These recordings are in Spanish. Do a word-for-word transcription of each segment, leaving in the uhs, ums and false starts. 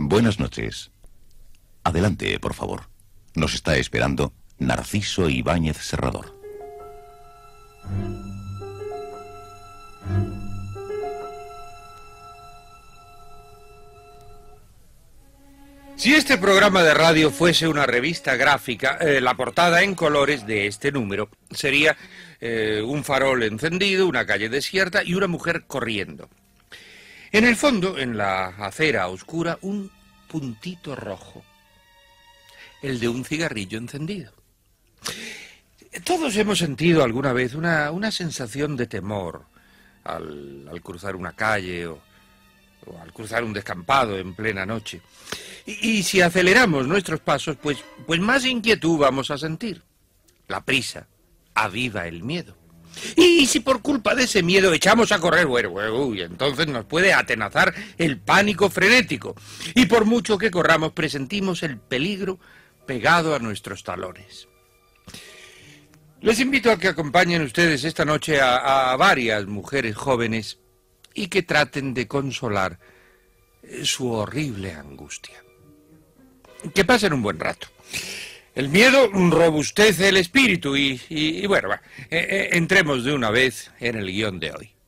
Buenas noches. Adelante, por favor. Nos está esperando Narciso Ibáñez Serrador. Si este programa de radio fuese una revista gráfica, eh, la portada en colores de este número sería eh, un farol encendido, una calle desierta y una mujer corriendo. En el fondo, en la acera oscura, un puntito rojo, el de un cigarrillo encendido. Todos hemos sentido alguna vez una, una sensación de temor al, al cruzar una calle o, o al cruzar un descampado en plena noche. Y, y si aceleramos nuestros pasos, pues, pues más inquietud vamos a sentir. La prisa aviva el miedo. Y, y si por culpa de ese miedo echamos a correr, bueno, uy, entonces nos puede atenazar el pánico frenético. Y por mucho que corramos, presentimos el peligro pegado a nuestros talones. Les invito a que acompañen ustedes esta noche a, a varias mujeres jóvenes y que traten de consolar su horrible angustia. Que pasen un buen rato. El miedo robustece el espíritu y, y, y bueno, va, eh, eh, entremos de una vez en el guión de hoy.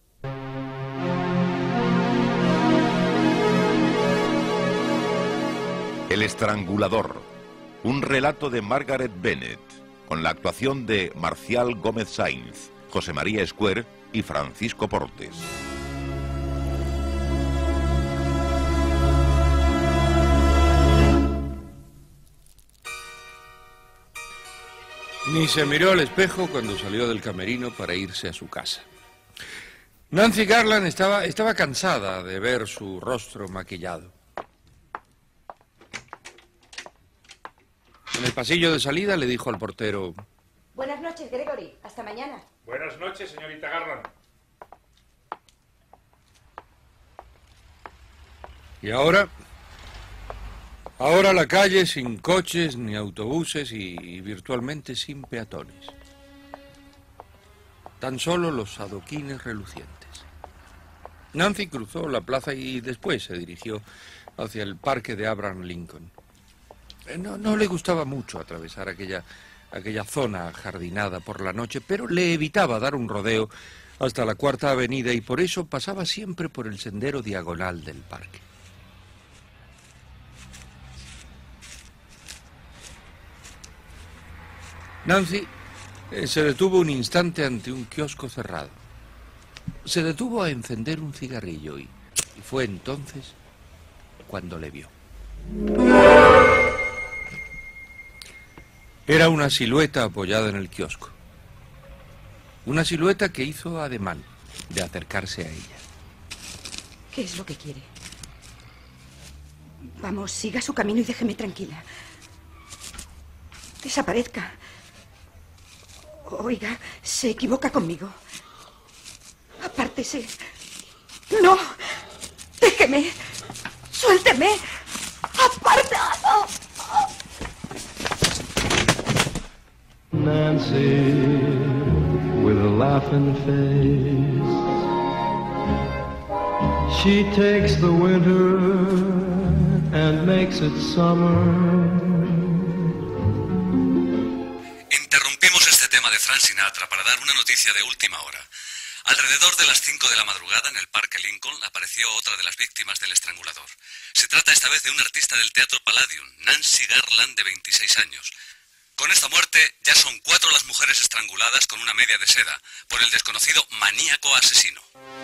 El estrangulador. Un relato de Margaret Bennett, con la actuación de Marcial Gómez Sainz, José María Escuer y Francisco Portes. Ni se miró al espejo cuando salió del camerino para irse a su casa. Nancy Garland estaba, estaba cansada de ver su rostro maquillado. En el pasillo de salida le dijo al portero: Buenas noches, Gregory. Hasta mañana. Buenas noches, señorita Garland. Y ahora... Ahora la calle sin coches ni autobuses y, y virtualmente sin peatones. Tan solo los adoquines relucientes. Nancy cruzó la plaza y después se dirigió hacia el parque de Abraham Lincoln. No, no le gustaba mucho atravesar aquella, aquella zona jardinada por la noche, pero le evitaba dar un rodeo hasta la Cuarta Avenida y por eso pasaba siempre por el sendero diagonal del parque. Nancy eh, se detuvo un instante ante un kiosco cerrado. Se detuvo a encender un cigarrillo y, y fue entonces cuando le vio. Era una silueta apoyada en el kiosco. Una silueta que hizo ademán de acercarse a ella. ¿Qué es lo que quiere? Vamos, siga su camino y déjeme tranquila. Desaparezca. Oiga, se equivoca conmigo. Apártese. ¡No! ¡Déjeme! ¡Suélteme! ¡Apartado! Nancy, with a laughing face, she takes the winter and makes it summer. Frank Sinatra para dar una noticia de última hora. Alrededor de las cinco de la madrugada en el Parque Lincoln apareció otra de las víctimas del estrangulador. Se trata esta vez de una artista del Teatro Palladium, Nancy Garland, de veintiséis años. Con esta muerte ya son cuatro las mujeres estranguladas con una media de seda por el desconocido maníaco asesino.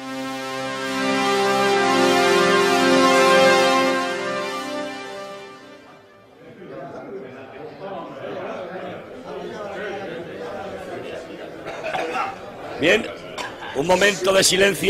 Bien, un momento de silencio.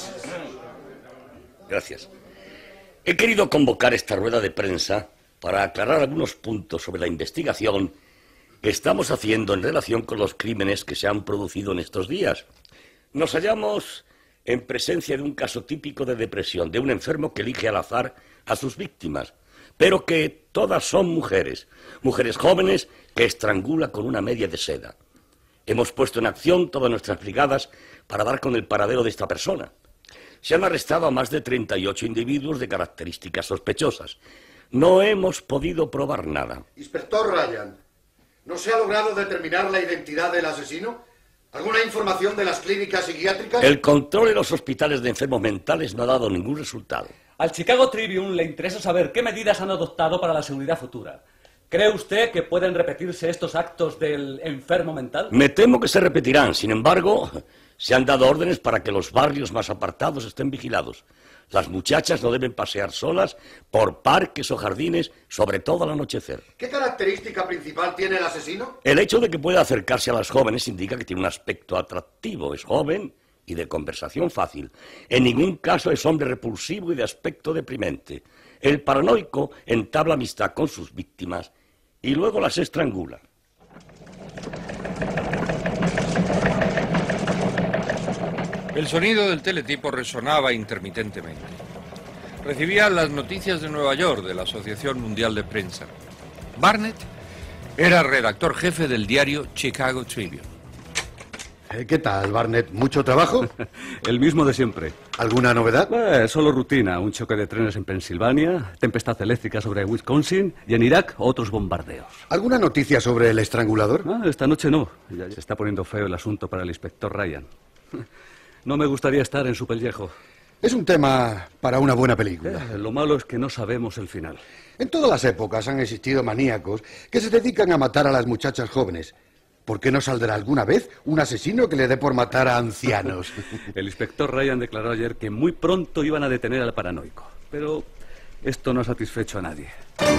Gracias. He querido convocar esta rueda de prensa para aclarar algunos puntos sobre la investigación que estamos haciendo en relación con los crímenes que se han producido en estos días. Nos hallamos en presencia de un caso típico de depresión, de un enfermo que elige al azar a sus víctimas, pero que todas son mujeres, mujeres jóvenes que estrangula con una media de seda. Hemos puesto en acción todas nuestras brigadas para dar con el paradero de esta persona. Se han arrestado a más de treinta y ocho individuos de características sospechosas. No hemos podido probar nada. Inspector Ryan, ¿no se ha logrado determinar la identidad del asesino? ¿Alguna información de las clínicas psiquiátricas? El control en los hospitales de enfermos mentales no ha dado ningún resultado. Al Chicago Tribune le interesa saber qué medidas han adoptado para la seguridad futura. ¿Cree usted que pueden repetirse estos actos del enfermo mental? Me temo que se repetirán. Sin embargo, se han dado órdenes para que los barrios más apartados estén vigilados. Las muchachas no deben pasear solas por parques o jardines, sobre todo al anochecer. ¿Qué característica principal tiene el asesino? El hecho de que pueda acercarse a las jóvenes indica que tiene un aspecto atractivo. Es joven y de conversación fácil. En ningún caso es hombre repulsivo y de aspecto deprimente. El paranoico entabla amistad con sus víctimas y luego las estrangula. El sonido del teletipo resonaba intermitentemente. Recibía las noticias de Nueva York de la Asociación Mundial de Prensa. Barnett era redactor jefe del diario Chicago Tribune. ¿Qué tal, Barnett? ¿Mucho trabajo? El mismo de siempre. ¿Alguna novedad? Eh, solo rutina. Un choque de trenes en Pensilvania, tempestad eléctrica sobre Wisconsin y en Irak otros bombardeos. ¿Alguna noticia sobre el estrangulador? Ah, esta noche no. Ya se está poniendo feo el asunto para el inspector Ryan. No me gustaría estar en su pellejo. Es un tema para una buena película. Eh, lo malo es que no sabemos el final. En todas las épocas han existido maníacos que se dedican a matar a las muchachas jóvenes. ¿Por qué no saldrá alguna vez un asesino que le dé por matar a ancianos? El inspector Ryan declaró ayer que muy pronto iban a detener al paranoico. Pero esto no ha satisfecho a nadie.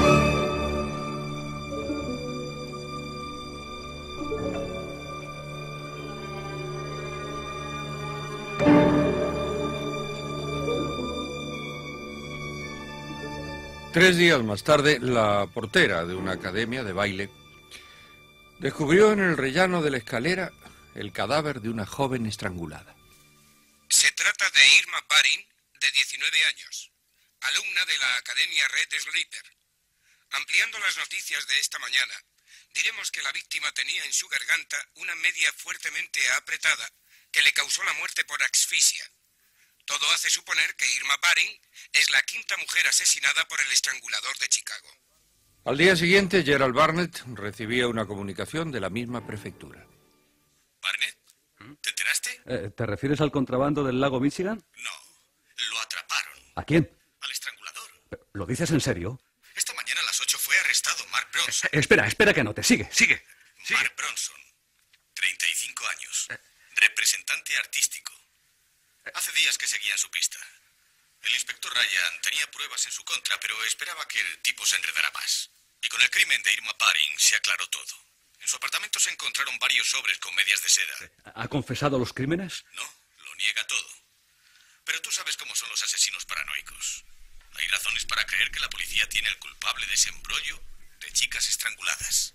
Tres días más tarde, la portera de una academia de baile descubrió en el rellano de la escalera el cadáver de una joven estrangulada. Se trata de Irma Baring, de diecinueve años, alumna de la Academia Red Sleeper. Ampliando las noticias de esta mañana, diremos que la víctima tenía en su garganta una media fuertemente apretada que le causó la muerte por asfixia. Todo hace suponer que Irma Baring es la quinta mujer asesinada por el estrangulador de Chicago. Al día siguiente, Gerald Barnett recibía una comunicación de la misma prefectura. ¿Barnett? ¿Te enteraste? Eh, ¿Te refieres al contrabando del lago Michigan? No, lo atraparon. ¿A quién? Al estrangulador. ¿Lo dices en serio? Esta mañana a las ocho fue arrestado Mark Bronson. Eh, espera, espera que no te sigue, sigue. sigue. Mark Bronson, treinta y cinco años, representante artístico. Hace días que seguían su pista. El inspector Ryan tenía pruebas en su contra, pero esperaba que el tipo se enredara más. Y con el crimen de Irma Baring se aclaró todo. En su apartamento se encontraron varios sobres con medias de seda. ¿Ha confesado los crímenes? No, lo niega todo. Pero tú sabes cómo son los asesinos paranoicos. Hay razones para creer que la policía tiene el culpable de ese embrollo de chicas estranguladas.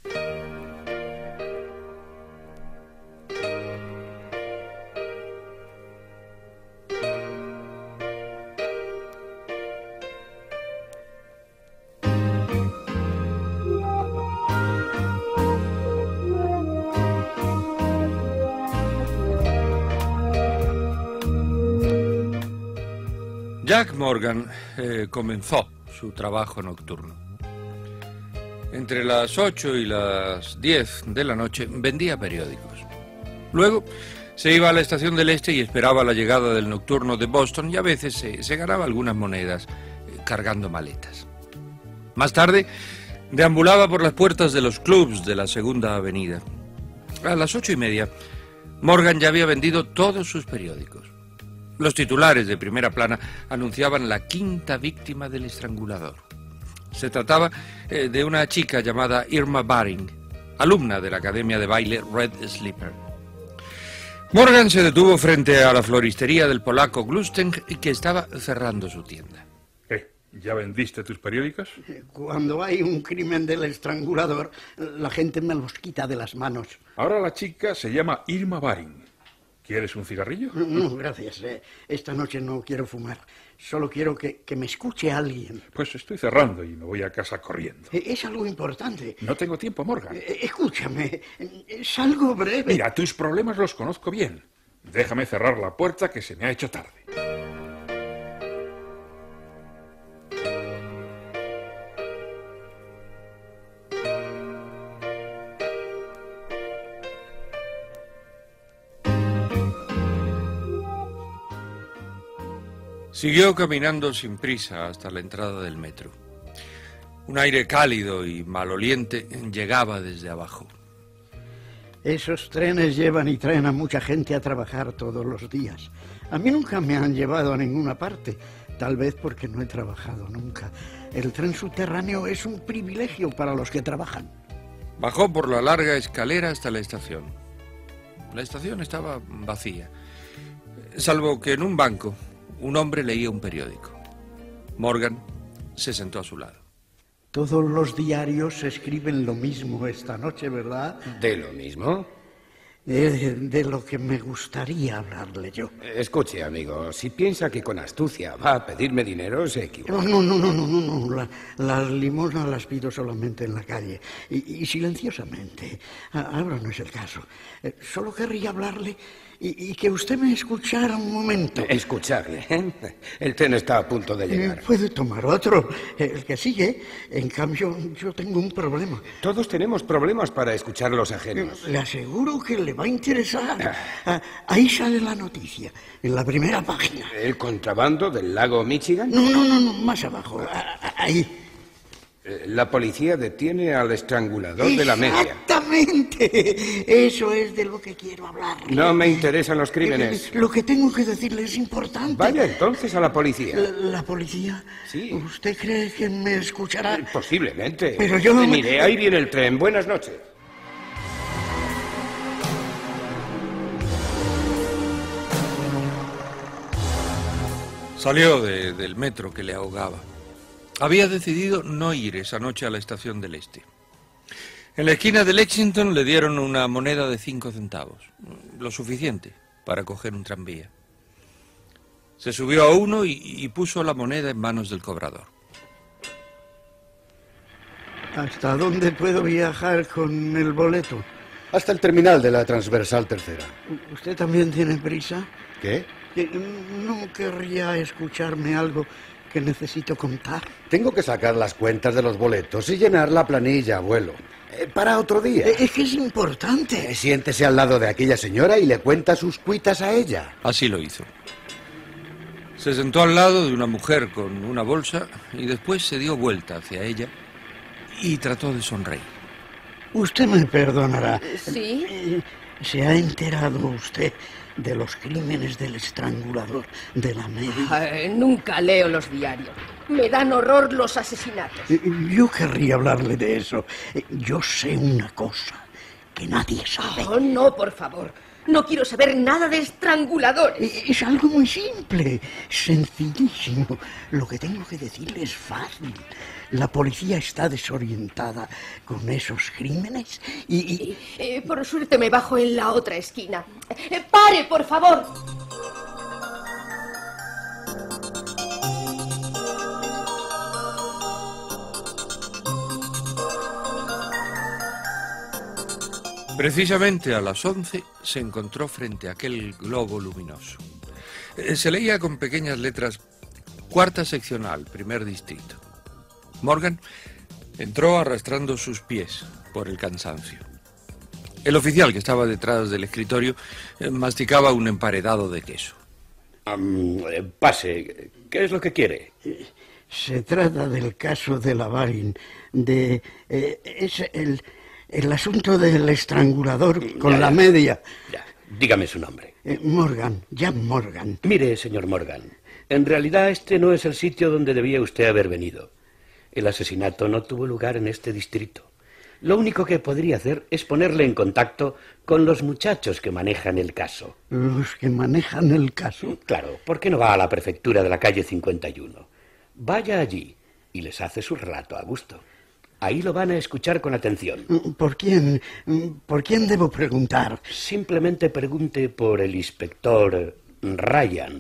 Jack Morgan eh, comenzó su trabajo nocturno. Entre las ocho y las diez de la noche vendía periódicos. Luego se iba a la estación del Este y esperaba la llegada del nocturno de Boston y a veces se, se ganaba algunas monedas eh, cargando maletas. Más tarde deambulaba por las puertas de los clubs de la Segunda Avenida. A las ocho y media, Morgan ya había vendido todos sus periódicos. Los titulares de primera plana anunciaban la quinta víctima del estrangulador. Se trataba eh, de una chica llamada Irma Baring, alumna de la Academia de Baile Red Sleeper. Morgan se detuvo frente a la floristería del polaco Glusten, que estaba cerrando su tienda. ¿Qué? ¿Ya vendiste tus periódicos? Cuando hay un crimen del estrangulador, la gente me los quita de las manos. Ahora la chica se llama Irma Baring. ¿Quieres un cigarrillo? No, gracias. Eh. Esta noche no quiero fumar. Solo quiero que, que me escuche alguien. Pues estoy cerrando y me voy a casa corriendo. Eh, es algo importante. No tengo tiempo, Morgan. Eh, escúchame, es algo breve. Mira, tus problemas los conozco bien. Déjame cerrar la puerta que se me ha hecho tarde. Siguió caminando sin prisa hasta la entrada del metro. Un aire cálido y maloliente llegaba desde abajo. Esos trenes llevan y traen a mucha gente a trabajar todos los días. A mí nunca me han llevado a ninguna parte, tal vez porque no he trabajado nunca. El tren subterráneo es un privilegio para los que trabajan. Bajó por la larga escalera hasta la estación. La estación estaba vacía, salvo que en un banco un hombre leía un periódico. Morgan se sentó a su lado. Todos los diarios escriben lo mismo esta noche, ¿verdad? ¿De lo mismo? De, de lo que me gustaría hablarle yo. Escuche, amigo, si piensa que con astucia va a pedirme dinero, se equivoca. No, no, no, no, no, no. La, las limosnas las pido solamente en la calle y, y silenciosamente. Ahora no es el caso. Eh, solo querría hablarle y, y que usted me escuchara un momento. Escucharle, ¿eh? El tren está a punto de llegar. Eh, puede tomar otro, el que sigue. En cambio, yo tengo un problema. Todos tenemos problemas para escuchar los ajenos. Le aseguro que le va a interesar. Ah, ahí sale la noticia, en la primera página. ¿El contrabando del lago Michigan? No, no, no, no, más abajo. Ah, ahí. La policía detiene al estrangulador de la media. Exactamente. Eso es de lo que quiero hablar. No me interesan los crímenes. Lo que tengo que decirle es importante. Vaya entonces a la policía. ¿La, la policía? Sí. ¿Usted cree que me escuchará? Posiblemente. Pero yo... Mire, ahí viene el tren. Buenas noches. Salió de, del metro que le ahogaba. Había decidido no ir esa noche a la estación del Este. En la esquina de Lexington le dieron una moneda de cinco centavos, lo suficiente para coger un tranvía. Se subió a uno y, y puso la moneda en manos del cobrador. ¿Hasta dónde puedo viajar con el boleto? Hasta el terminal de la transversal tercera. ¿Usted también tiene prisa? ¿Qué? ¿No querría escucharme algo que necesito contar? Tengo que sacar las cuentas de los boletos y llenar la planilla, abuelo. Eh, para otro día. Es que es importante. Eh, siéntese al lado de aquella señora y le cuenta sus cuitas a ella. Así lo hizo. Se sentó al lado de una mujer con una bolsa y después se dio vuelta hacia ella y trató de sonreír. Usted me perdonará. ¿Sí? ¿Se ha enterado usted de los crímenes del estrangulador de la media? Ay, nunca leo los diarios. Me dan horror los asesinatos. Yo querría hablarle de eso. Yo sé una cosa que nadie sabe. Oh, no, por favor. No quiero saber nada de estranguladores. Es algo muy simple, sencillísimo. Lo que tengo que decirle es fácil. La policía está desorientada con esos crímenes y... y... Eh, por suerte me bajo en la otra esquina. Eh, ¡Pare, por favor! Precisamente a las once se encontró frente a aquel globo luminoso. Eh, se leía con pequeñas letras: cuarta seccional, primer distrito. Morgan entró arrastrando sus pies por el cansancio. El oficial que estaba detrás del escritorio eh, masticaba un emparedado de queso. Um, pase, ¿qué es lo que quiere? Se trata del caso de la Barin, de... Eh, es el... El asunto del estrangulador con ya, la ya, media. Ya. Dígame su nombre. Eh, Morgan, Jack Morgan. Mire, señor Morgan, en realidad este no es el sitio donde debía usted haber venido. El asesinato no tuvo lugar en este distrito. Lo único que podría hacer es ponerle en contacto con los muchachos que manejan el caso. ¿Los que manejan el caso? Claro, ¿por qué no va a la prefectura de la calle cincuenta y uno? Vaya allí y les hace su relato a gusto. Ahí lo van a escuchar con atención. ¿Por quién? ¿Por quién debo preguntar? Simplemente pregunte por el inspector Ryan.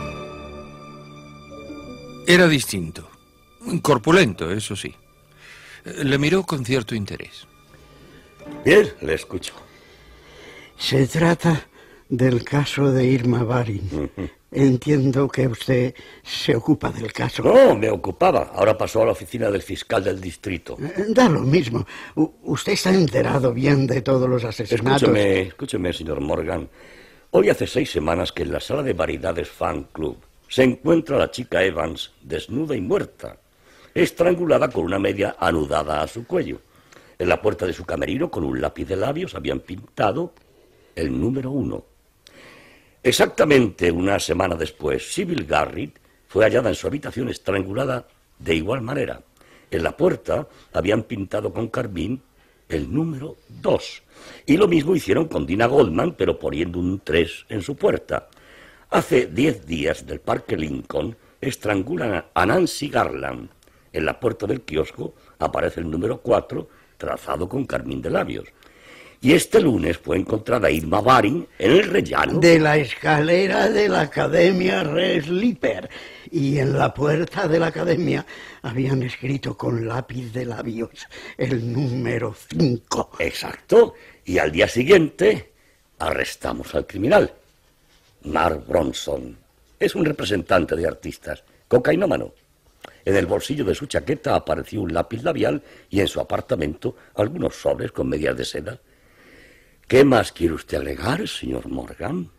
Era distinto. Corpulento, eso sí. Le miró con cierto interés. Bien, le escucho. Se trata del caso de Irma Barin. Uh-huh. Entiendo que usted se ocupa del caso. No, me ocupaba. Ahora pasó a la oficina del fiscal del distrito. Da lo mismo. U- usted está enterado bien de todos los asesinatos. Escúcheme, escúcheme, señor Morgan. Hoy hace seis semanas que en la sala de variedades Fan Club se encuentra a la chica Evans desnuda y muerta, estrangulada con una media anudada a su cuello. En la puerta de su camerino, con un lápiz de labios, habían pintado el número uno. Exactamente una semana después, Sybil Garrett fue hallada en su habitación estrangulada de igual manera. En la puerta habían pintado con carmín el número dos. Y lo mismo hicieron con Dina Goldman, pero poniendo un tres en su puerta. Hace diez días, del Parque Lincoln, estrangulan a Nancy Garland. En la puerta del kiosco aparece el número cuatro, trazado con carmín de labios. Y este lunes fue encontrada Irma Baring en el rellano de la escalera de la Academia Red Slipper. Y en la puerta de la academia habían escrito con lápiz de labios el número cinco. Exacto. Y al día siguiente arrestamos al criminal. Mark Bronson es un representante de artistas, cocainómano. En el bolsillo de su chaqueta apareció un lápiz labial y en su apartamento algunos sobres con medias de seda. ¿Qué más quiere usted agregar, señor Morgan?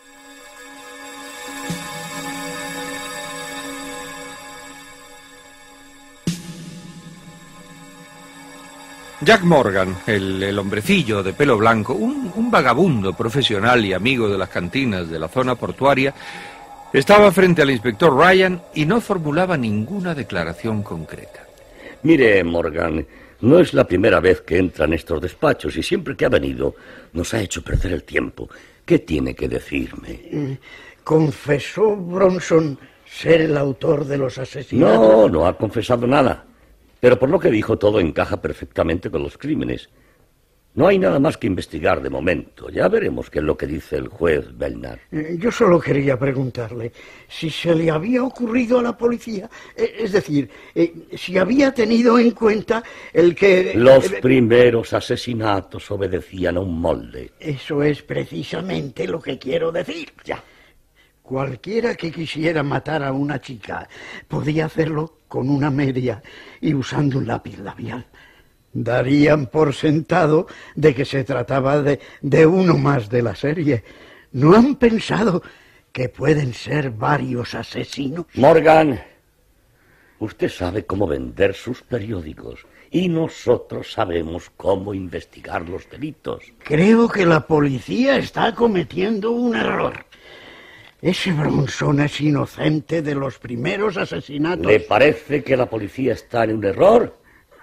Jack Morgan, el, el hombrecillo de pelo blanco, un, un vagabundo profesional y amigo de las cantinas de la zona portuaria, estaba frente al inspector Ryan y no formulaba ninguna declaración concreta. Mire, Morgan, no es la primera vez que entra en estos despachos y siempre que ha venido nos ha hecho perder el tiempo. ¿Qué tiene que decirme? ¿Confesó Bronson ser el autor de los asesinatos? No, no ha confesado nada. Pero por lo que dijo, todo encaja perfectamente con los crímenes. No hay nada más que investigar de momento. Ya veremos qué es lo que dice el juez Belknap. Eh, yo solo quería preguntarle si se le había ocurrido a la policía, eh, es decir, eh, si había tenido en cuenta el que... Los eh, primeros asesinatos obedecían a un molde. Eso es precisamente lo que quiero decir. Ya. Cualquiera que quisiera matar a una chica podía hacerlo con una media y usando un lápiz labial. Darían por sentado de que se trataba de, de uno más de la serie. ¿No han pensado que pueden ser varios asesinos? Morgan, usted sabe cómo vender sus periódicos y nosotros sabemos cómo investigar los delitos. Creo que la policía está cometiendo un error. Ese Bronson es inocente de los primeros asesinatos. ¿Le parece que la policía está en un error?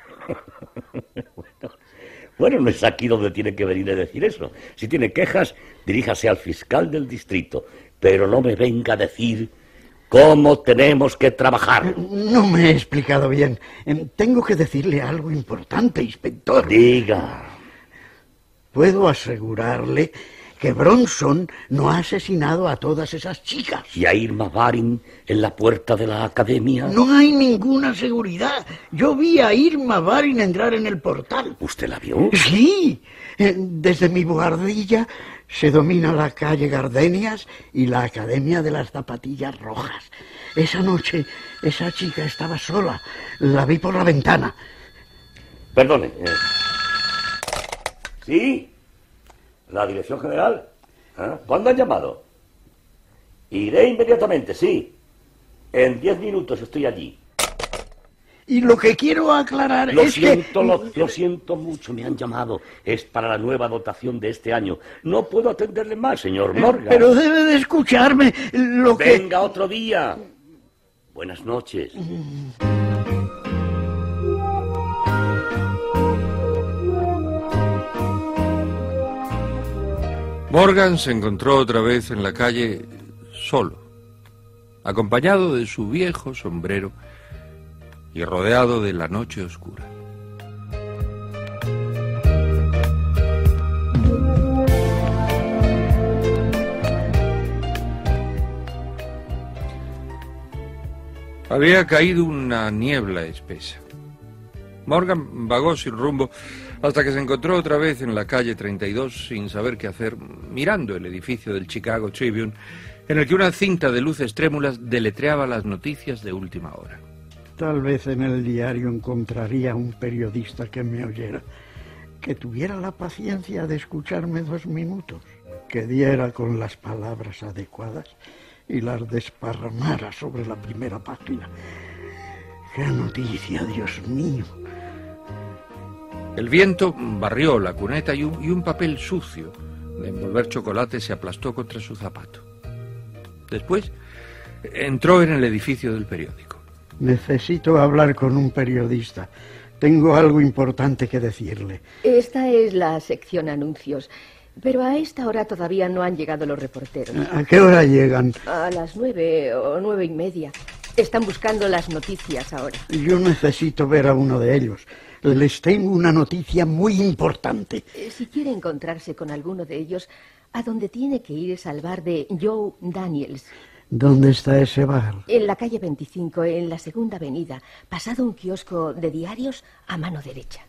bueno, bueno, no es aquí donde tiene que venir a decir eso. Si tiene quejas, diríjase al fiscal del distrito. Pero no me venga a decir cómo tenemos que trabajar. No me he explicado bien. Tengo que decirle algo importante, inspector. Diga. Puedo asegurarle que Bronson no ha asesinado a todas esas chicas. ¿Y a Irma Baring en la puerta de la academia? No hay ninguna seguridad. Yo vi a Irma Baring entrar en el portal. ¿Usted la vio? Sí. Desde mi buhardilla se domina la calle Gardenias y la Academia de las Zapatillas Rojas. Esa noche, esa chica estaba sola. La vi por la ventana. Perdone. Eh... ¿Sí? ¿La dirección general? ¿Ah? ¿Cuándo han llamado? Iré inmediatamente, sí. En diez minutos estoy allí. Y lo que quiero aclarar lo es siento, que... Lo, lo siento mucho, me han llamado. Es para la nueva dotación de este año. No puedo atenderle más, señor Morgan. Pero debe de escucharme lo Venga que... Venga otro día. Buenas noches. Morgan se encontró otra vez en la calle solo, acompañado de su viejo sombrero y rodeado de la noche oscura. Había caído una niebla espesa. Morgan vagó sin rumbo hasta que se encontró otra vez en la calle treinta y dos sin saber qué hacer, mirando el edificio del Chicago Tribune, en el que una cinta de luces trémulas deletreaba las noticias de última hora. Tal vez en el diario encontraría un periodista que me oyera, que tuviera la paciencia de escucharme dos minutos, que diera con las palabras adecuadas y las desparramara sobre la primera página. ¡Qué noticia, Dios mío! El viento barrió la cuneta y un, y un papel sucio de envolver chocolate se aplastó contra su zapato. Después entró en el edificio del periódico. Necesito hablar con un periodista. Tengo algo importante que decirle. Esta es la sección anuncios, pero a esta hora todavía no han llegado los reporteros. ¿A qué hora llegan? A las nueve o nueve y media. Están buscando las noticias ahora. Yo necesito ver a uno de ellos. Les tengo una noticia muy importante. Si quiere encontrarse con alguno de ellos, a donde tiene que ir es al bar de Joe Daniels. ¿Dónde está ese bar? En la calle veinticinco, en la segunda avenida, pasado un kiosco de diarios a mano derecha.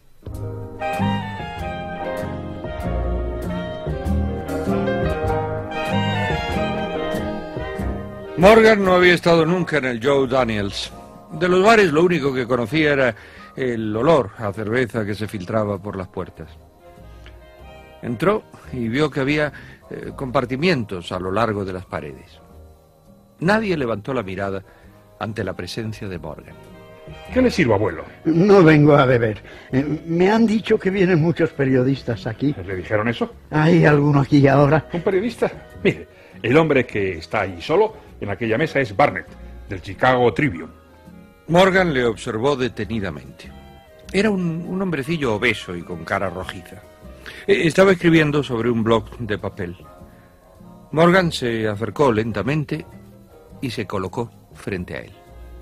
Morgan no había estado nunca en el Joe Daniels. De los bares lo único que conocía era el olor a cerveza que se filtraba por las puertas. Entró y vio que había eh, compartimientos a lo largo de las paredes. Nadie levantó la mirada ante la presencia de Morgan. ¿Qué le sirvo, abuelo? No vengo a beber. Eh, me han dicho que vienen muchos periodistas aquí. ¿Le dijeron eso? ¿Hay alguno aquí ahora? ¿Un periodista? Mire, el hombre que está ahí solo en aquella mesa es Barnett, del Chicago Tribune. Morgan le observó detenidamente. Era un, un hombrecillo obeso y con cara rojiza. Estaba escribiendo sobre un bloc de papel. Morgan se acercó lentamente y se colocó frente a él.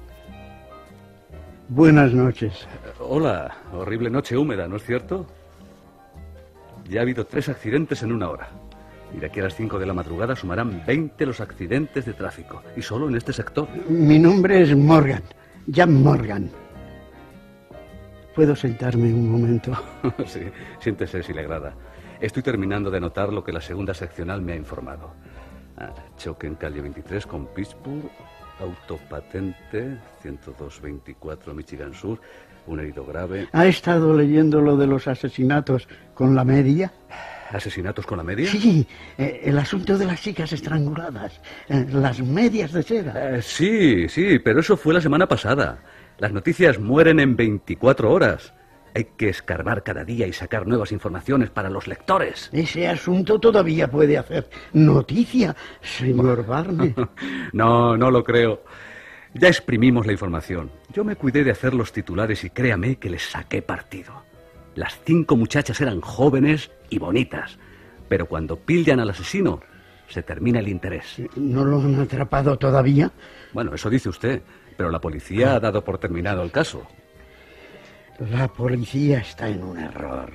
Buenas noches. Hola, horrible noche húmeda, ¿no es cierto? Ya ha habido tres accidentes en una hora. Y de aquí a las cinco de la madrugada sumarán veinte los accidentes de tráfico. Y solo en este sector. Mi nombre es Morgan. Jan Morgan. ¿Puedo sentarme un momento? Sí, siéntese si le agrada. Estoy terminando de anotar lo que la segunda seccional me ha informado. Ah, choque en calle veintitrés con Pittsburgh, autopatente, ciento dos veinticuatro Michigan Sur, un herido grave. ¿Ha estado leyendo lo de los asesinatos con la media? ¿Asesinatos con la media? Sí, eh, el asunto de las chicas estranguladas, eh, las medias de seda. Eh, sí, sí, pero eso fue la semana pasada. Las noticias mueren en veinticuatro horas. Hay que escarbar cada día y sacar nuevas informaciones para los lectores. Ese asunto todavía puede hacer noticia, señor Barney. No, no lo creo. Ya exprimimos la información. Yo me cuidé de hacer los titulares y créame que les saqué partido. Las cinco muchachas eran jóvenes y bonitas, pero cuando pillan al asesino, se termina el interés. ¿No lo han atrapado todavía? Bueno, eso dice usted, pero la policía ha dado por terminado el caso. La policía está en un error.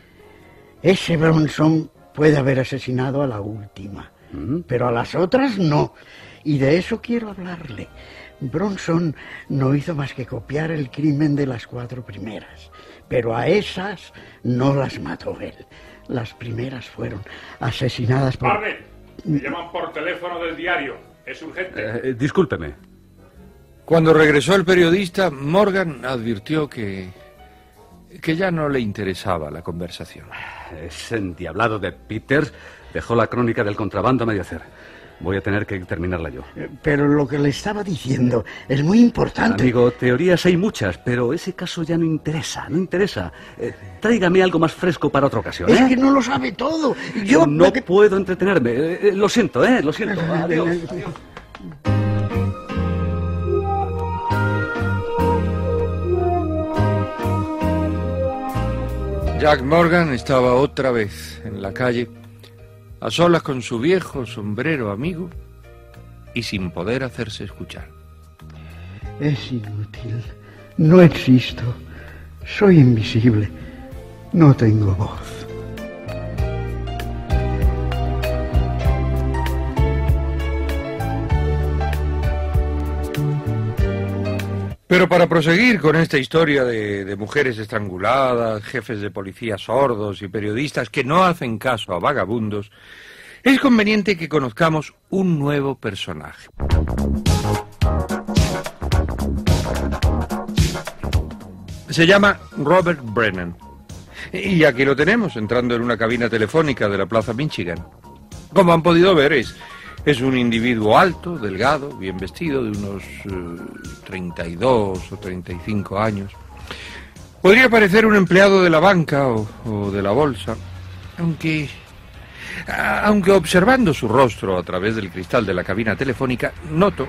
Ese Bronson puede haber asesinado a la última, ¿Mm? pero a las otras no. Y de eso quiero hablarle. Bronson no hizo más que copiar el crimen de las cuatro primeras, pero a esas no las mató él. Las primeras fueron asesinadas por... ¡Barnett! Me llaman por teléfono del diario. Es urgente. Eh, discúlpeme. Cuando regresó el periodista, Morgan advirtió que... que ya no le interesaba la conversación. Ese endiablado de Peters dejó la crónica del contrabando a medio hacer. Voy a tener que terminarla yo. Pero lo que le estaba diciendo es muy importante. Amigo, teorías hay muchas, pero ese caso ya no interesa, no interesa. Eh, tráigame algo más fresco para otra ocasión, ¿eh? Es que no lo sabe todo. Yo no que... puedo entretenerme. Eh, eh, lo siento, ¿eh? Lo siento. Adiós. Adiós. Jack Morgan estaba otra vez en la calle, a solas con su viejo sombrero amigo y sin poder hacerse escuchar. Es inútil. No existo. Soy invisible. No tengo voz. Pero para proseguir con esta historia de, de mujeres estranguladas, jefes de policía sordos y periodistas que no hacen caso a vagabundos, es conveniente que conozcamos un nuevo personaje. Se llama Robert Brennan. Y aquí lo tenemos, entrando en una cabina telefónica de la Plaza Michigan. Como han podido ver, es Es un individuo alto, delgado, bien vestido, de unos eh, treinta y dos o treinta y cinco años. Podría parecer un empleado de la banca o, o de la bolsa, aunque, aunque observando su rostro a través del cristal de la cabina telefónica, noto,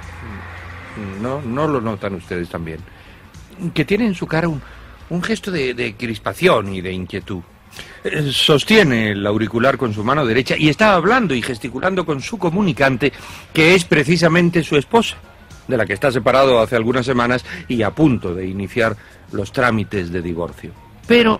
no, no lo notan ustedes también, que tiene en su cara un, un gesto de, de crispación y de inquietud. Eh, sostiene el auricular con su mano derecha y está hablando y gesticulando con su comunicante, que es precisamente su esposa, de la que está separado hace algunas semanas y a punto de iniciar los trámites de divorcio. Pero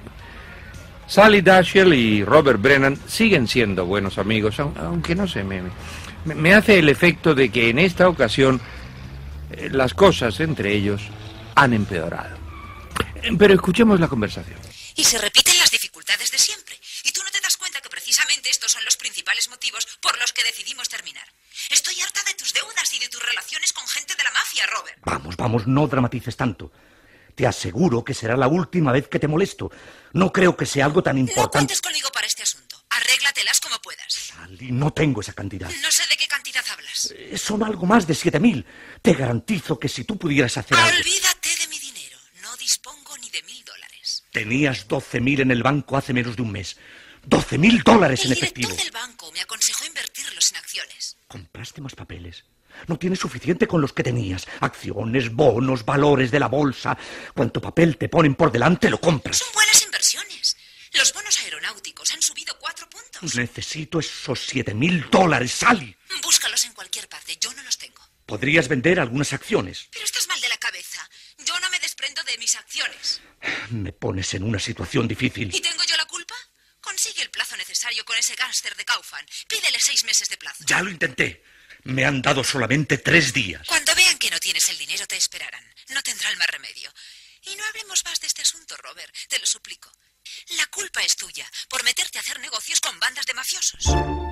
Sally Dashiell y Robert Brennan siguen siendo buenos amigos, aunque no sé, me, me, me hace el efecto de que en esta ocasión eh, las cosas entre ellos han empeorado. Pero escuchemos la conversación. Y se repiten las dificultades de siempre. Y tú no te das cuenta que precisamente estos son los principales motivos por los que decidimos terminar. Estoy harta de tus deudas y de tus relaciones con gente de la mafia, Robert. Vamos, vamos, no dramatices tanto. Te aseguro que será la última vez que te molesto. No creo que sea algo tan importante. No cuentes conmigo para este asunto. Arréglatelas como puedas. Sally, no tengo esa cantidad. No sé de qué cantidad hablas. Eh, son algo más de siete mil. Te garantizo que si tú pudieras hacer algo... Olvídate de mi dinero. No dispongo ni de mil dólares. Tenías doce mil en el banco hace menos de un mes. doce mil dólares en efectivo. El director del banco me aconsejó invertirlos en acciones. ¿Compraste más papeles? No tienes suficiente con los que tenías. Acciones, bonos, valores de la bolsa. Cuanto papel te ponen por delante, lo compras. Son buenas inversiones. Los bonos aeronáuticos han subido cuatro puntos. Necesito esos siete mil dólares, Sally. Búscalos en cualquier parte. Yo no los tengo. Podrías vender algunas acciones. Pero estás mal de la cabeza. Yo no me desprendo de mis acciones. Me pones en una situación difícil. ¿Y tengo yo la culpa? Consigue el plazo necesario con ese gángster de Kaufman. Pídele seis meses de plazo. Ya lo intenté. Me han dado solamente tres días. Cuando vean que no tienes el dinero, te esperarán. No tendrán más remedio. Y no hablemos más de este asunto, Robert. Te lo suplico. La culpa es tuya por meterte a hacer negocios con bandas de mafiosos.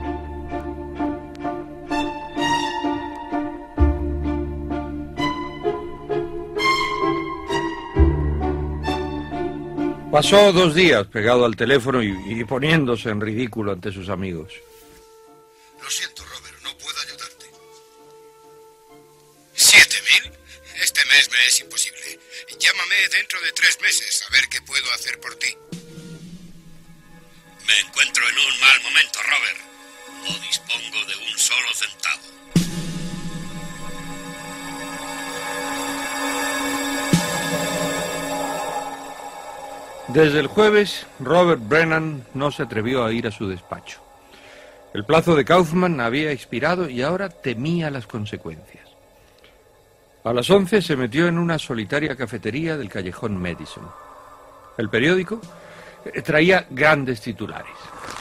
Pasó dos días pegado al teléfono y, y poniéndose en ridículo ante sus amigos. Lo siento, Robert, no puedo ayudarte. ¿Siete mil? Este mes me es imposible. Llámame dentro de tres meses a ver qué puedo hacer por ti. Me encuentro en un mal momento, Robert. No dispongo de un solo centavo. Desde el jueves, Robert Brennan no se atrevió a ir a su despacho. El plazo de Kaufman había expirado y ahora temía las consecuencias. A las once se metió en una solitaria cafetería del callejón Madison. El periódico traía grandes titulares.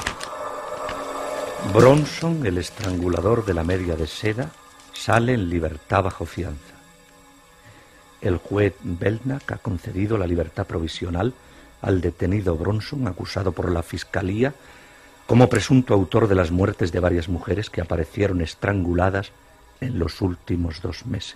Bronson, el estrangulador de la media de seda, sale en libertad bajo fianza. El juez Belknap ha concedido la libertad provisional al detenido Bronson, acusado por la Fiscalía como presunto autor de las muertes de varias mujeres que aparecieron estranguladas en los últimos dos meses.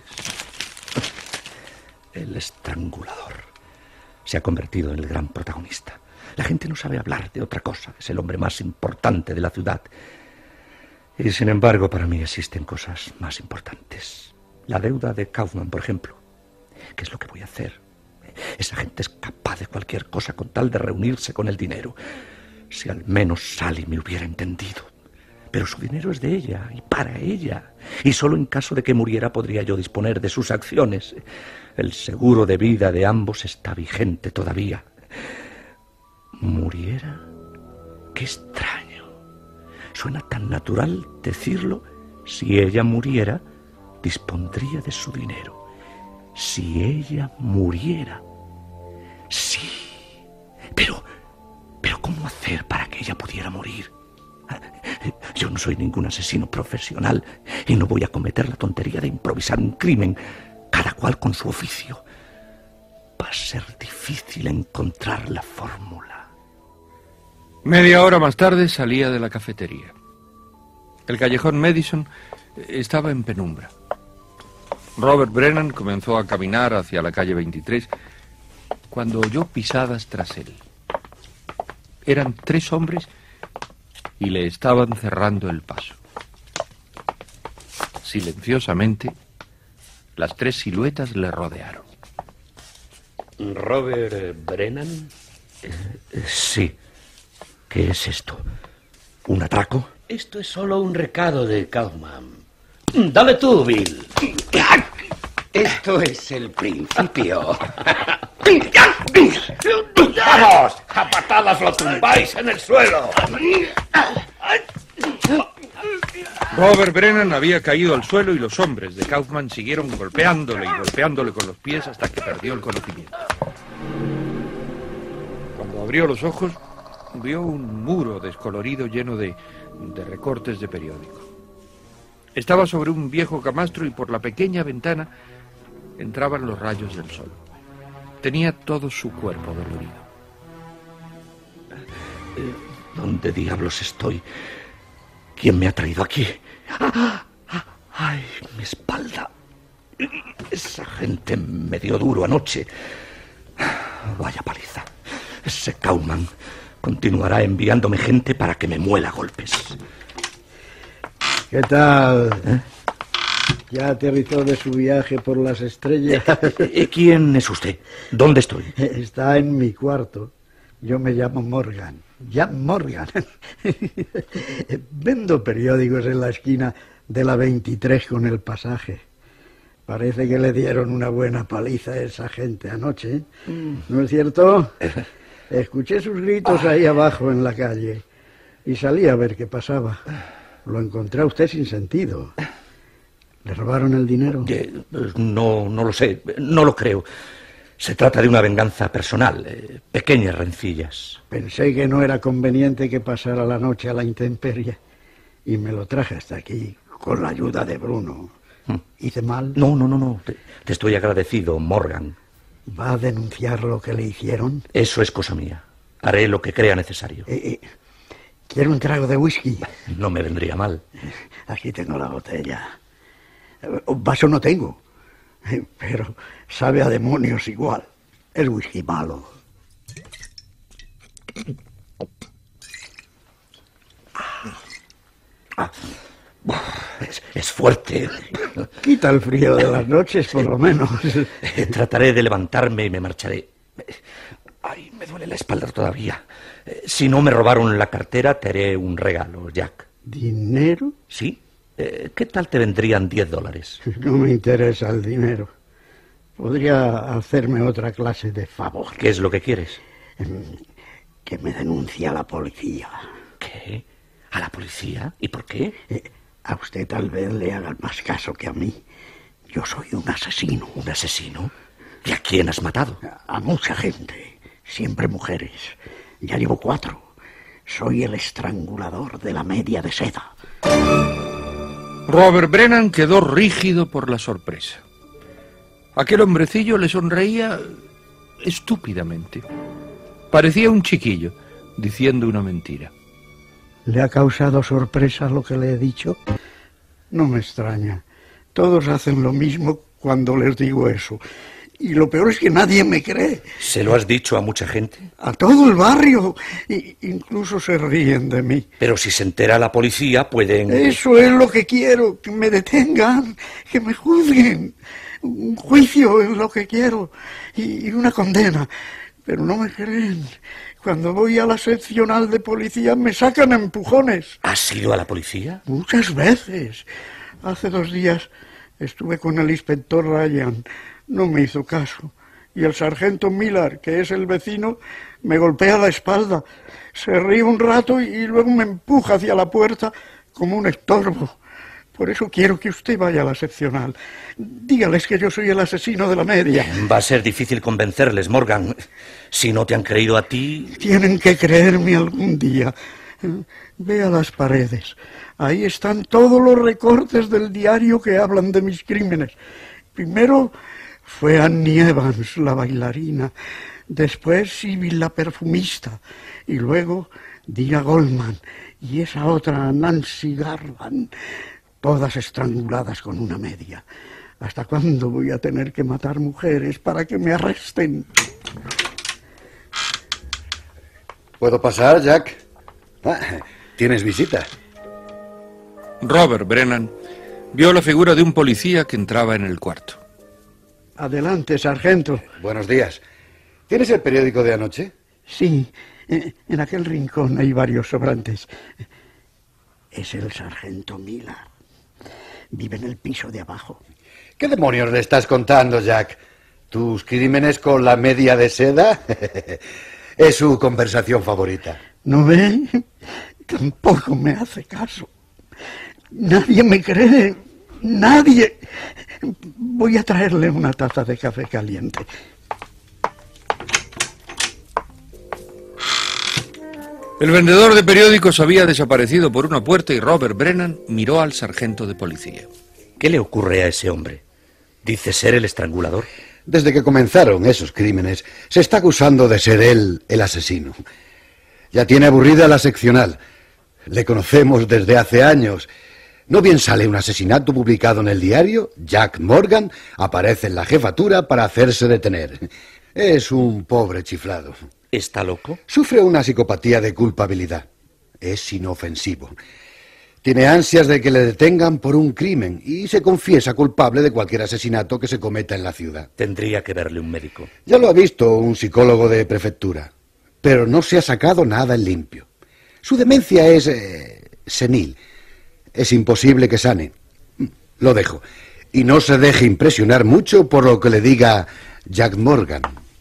El estrangulador se ha convertido en el gran protagonista. La gente no sabe hablar de otra cosa. Es el hombre más importante de la ciudad. Y sin embargo, para mí existen cosas más importantes. La deuda de Kaufman, por ejemplo. ¿Qué es lo que voy a hacer? Esa gente es capaz de cualquier cosa con tal de reunirse con el dinero. Si al menos Sally me hubiera entendido. Pero su dinero es de ella y para ella. Y solo en caso de que muriera podría yo disponer de sus acciones. El seguro de vida de ambos está vigente todavía. ¿Muriera? Qué extraño. Suena tan natural decirlo. Si ella muriera, dispondría de su dinero. Si ella muriera. Sí. Pero, pero ¿cómo hacer para que ella pudiera morir? Yo no soy ningún asesino profesional y no voy a cometer la tontería de improvisar un crimen, cada cual con su oficio. Va a ser difícil encontrar la fórmula. Media hora más tarde salía de la cafetería. El callejón Madison estaba en penumbra. Robert Brennan comenzó a caminar hacia la calle veintitrés cuando oyó pisadas tras él. Eran tres hombres y le estaban cerrando el paso. Silenciosamente, las tres siluetas le rodearon. ¿Robert Brennan? Eh, sí. ¿Qué es esto? ¿Un atraco? Esto es solo un recado de Kaufman. Dale tú, Bill. Esto es el principio. ¡Vamos! ¡A patadas lo tumbáis en el suelo! Robert Brennan había caído al suelo y los hombres de Kaufman siguieron golpeándole y golpeándole con los pies hasta que perdió el conocimiento. Cuando abrió los ojos, vio un muro descolorido lleno de, de recortes de periódico. Estaba sobre un viejo camastro y por la pequeña ventana entraban los rayos del sol. Tenía todo su cuerpo dolorido. ¿Dónde diablos estoy? ¿Quién me ha traído aquí? ¡Ay, mi espalda! Esa gente me dio duro anoche. Vaya paliza. Ese Kaufman continuará enviándome gente para que me muela a golpes. ¿Qué tal? ¿Eh? ¿Ya aterrizó de su viaje por las estrellas? ¿Quién es usted? ¿Dónde estoy? Está en mi cuarto. Yo me llamo Morgan. Ya Morgan. Vendo periódicos en la esquina de la veintitrés con el Pasaje. Parece que le dieron una buena paliza a esa gente anoche. ¿No es cierto? Escuché sus gritos ahí abajo en la calle y salí a ver qué pasaba. Lo encontré a usted sin sentido. ¿Le robaron el dinero? Eh, no, no lo sé. No lo creo. Se trata de una venganza personal. Eh, pequeñas rencillas. Pensé que no era conveniente que pasara la noche a la intemperie y me lo traje hasta aquí con la ayuda de Bruno. ¿Hice mal? No, no, no, no. Te, te estoy agradecido, Morgan. ¿Va a denunciar lo que le hicieron? Eso es cosa mía. Haré lo que crea necesario. Eh, eh, ¿Quiere un trago de whisky? No me vendría mal. Aquí tengo la botella. Un vaso no tengo, pero sabe a demonios igual. Es whisky malo. Ah. Es, es fuerte. Quita el frío de las noches, por lo menos. Trataré de levantarme y me marcharé. Ay, me duele la espalda todavía. Si no me robaron la cartera, te haré un regalo, Jack. ¿Dinero? Sí. Eh, ¿Qué tal te vendrían diez dólares? No me interesa el dinero. Podría hacerme otra clase de favor. ¿Qué es lo que quieres? Que me denuncie a la policía. ¿Qué? ¿A la policía? ¿Y por qué? Eh, a usted tal vez le hagan más caso que a mí. Yo soy un asesino. ¿Un asesino? ¿Y a quién has matado? A, a mucha gente. Siempre mujeres. Ya llevo cuatro. Soy el estrangulador de la media de seda. Robert Brennan quedó rígido por la sorpresa. Aquel hombrecillo le sonreía estúpidamente. Parecía un chiquillo diciendo una mentira. ¿Le ha causado sorpresa lo que le he dicho? No me extraña. Todos hacen lo mismo cuando les digo eso. Y lo peor es que nadie me cree. ¿Se lo has dicho a mucha gente? A todo el barrio. I- incluso se ríen de mí. Pero si se entera la policía, pueden... Eso es lo que quiero, que me detengan, que me juzguen. Un juicio es lo que quiero. Y una condena. Pero no me creen. Cuando voy a la seccional de policía me sacan a empujones. ¿Has ido a la policía? Muchas veces. Hace dos días estuve con el inspector Ryan. No me hizo caso. Y el sargento Miller, que es el vecino, me golpea la espalda. Se ríe un rato y luego me empuja hacia la puerta como un estorbo. Por eso quiero que usted vaya a la seccional. Dígales que yo soy el asesino de la media. Va a ser difícil convencerles, Morgan. Si no te han creído a ti... Tienen que creerme algún día. Vea las paredes. Ahí están todos los recortes del diario que hablan de mis crímenes. Primero fue Annie Evans, la bailarina. Después Sybil, la perfumista. Y luego Dina Goldman. Y esa otra, Nancy Garland. Todas estranguladas con una media. ¿Hasta cuándo voy a tener que matar mujeres para que me arresten? ¿Puedo pasar, Jack? Ah, ¿tienes visita? Robert Brennan vio la figura de un policía que entraba en el cuarto. Adelante, sargento. Buenos días. ¿Tienes el periódico de anoche? Sí, en aquel rincón hay varios sobrantes. Es el sargento Miller. Vive en el piso de abajo. ¿Qué demonios le estás contando, Jack? ¿Tus crímenes con la media de seda? Es su conversación favorita. ¿No ve? Tampoco me hace caso. Nadie me cree. Nadie. Voy a traerle una taza de café caliente. El vendedor de periódicos había desaparecido por una puerta y Robert Brennan miró al sargento de policía. ¿Qué le ocurre a ese hombre? ¿Dice ser el estrangulador? Desde que comenzaron esos crímenes, se está acusando de ser él el asesino. Ya tiene aburrida la seccional. Le conocemos desde hace años. ¿No bien sale un asesinato publicado en el diario? Jack Morgan aparece en la jefatura para hacerse detener. Es un pobre chiflado. ¿Está loco? Sufre una psicopatía de culpabilidad. Es inofensivo. Tiene ansias de que le detengan por un crimen y se confiesa culpable de cualquier asesinato que se cometa en la ciudad. Tendría que verle un médico. Ya lo ha visto un psicólogo de prefectura, pero no se ha sacado nada en limpio. Su demencia es eh, senil. Es imposible que sane. Lo dejo. Y no se deje impresionar mucho por lo que le diga Jack Morgan.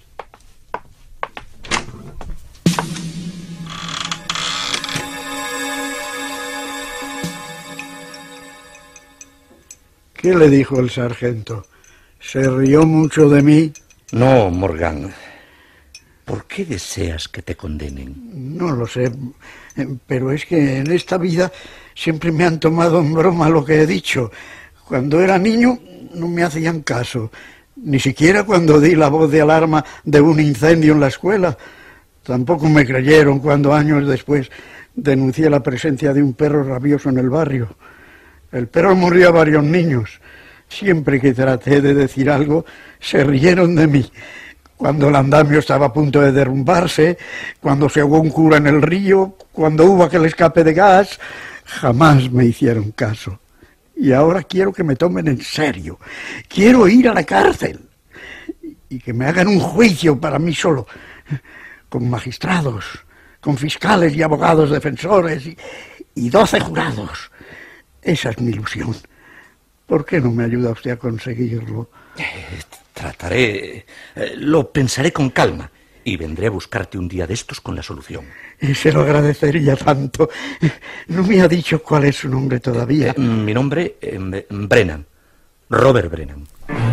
¿Qué le dijo el sargento? ¿Se rió mucho de mí? No, Morgan. ¿Por qué deseas que te condenen? No lo sé, pero es que en esta vida siempre me han tomado en broma lo que he dicho. Cuando era niño no me hacían caso, ni siquiera cuando di la voz de alarma de un incendio en la escuela. Tampoco me creyeron cuando años después denuncié la presencia de un perro rabioso en el barrio. El perro murió a varios niños. Siempre que traté de decir algo, se rieron de mí. Cuando el andamio estaba a punto de derrumbarse, cuando se ahogó un cura en el río, cuando hubo aquel escape de gas, jamás me hicieron caso. Y ahora quiero que me tomen en serio. Quiero ir a la cárcel y que me hagan un juicio para mí solo, con magistrados, con fiscales y abogados defensores y, y doce jurados. Esa es mi ilusión. ¿Por qué no me ayuda usted a conseguirlo? Eh, trataré... Eh, lo pensaré con calma y vendré a buscarte un día de estos con la solución. Eh, se lo agradecería tanto. No me ha dicho cuál es su nombre todavía. Eh, mi nombre, eh, Brennan. Robert Brennan.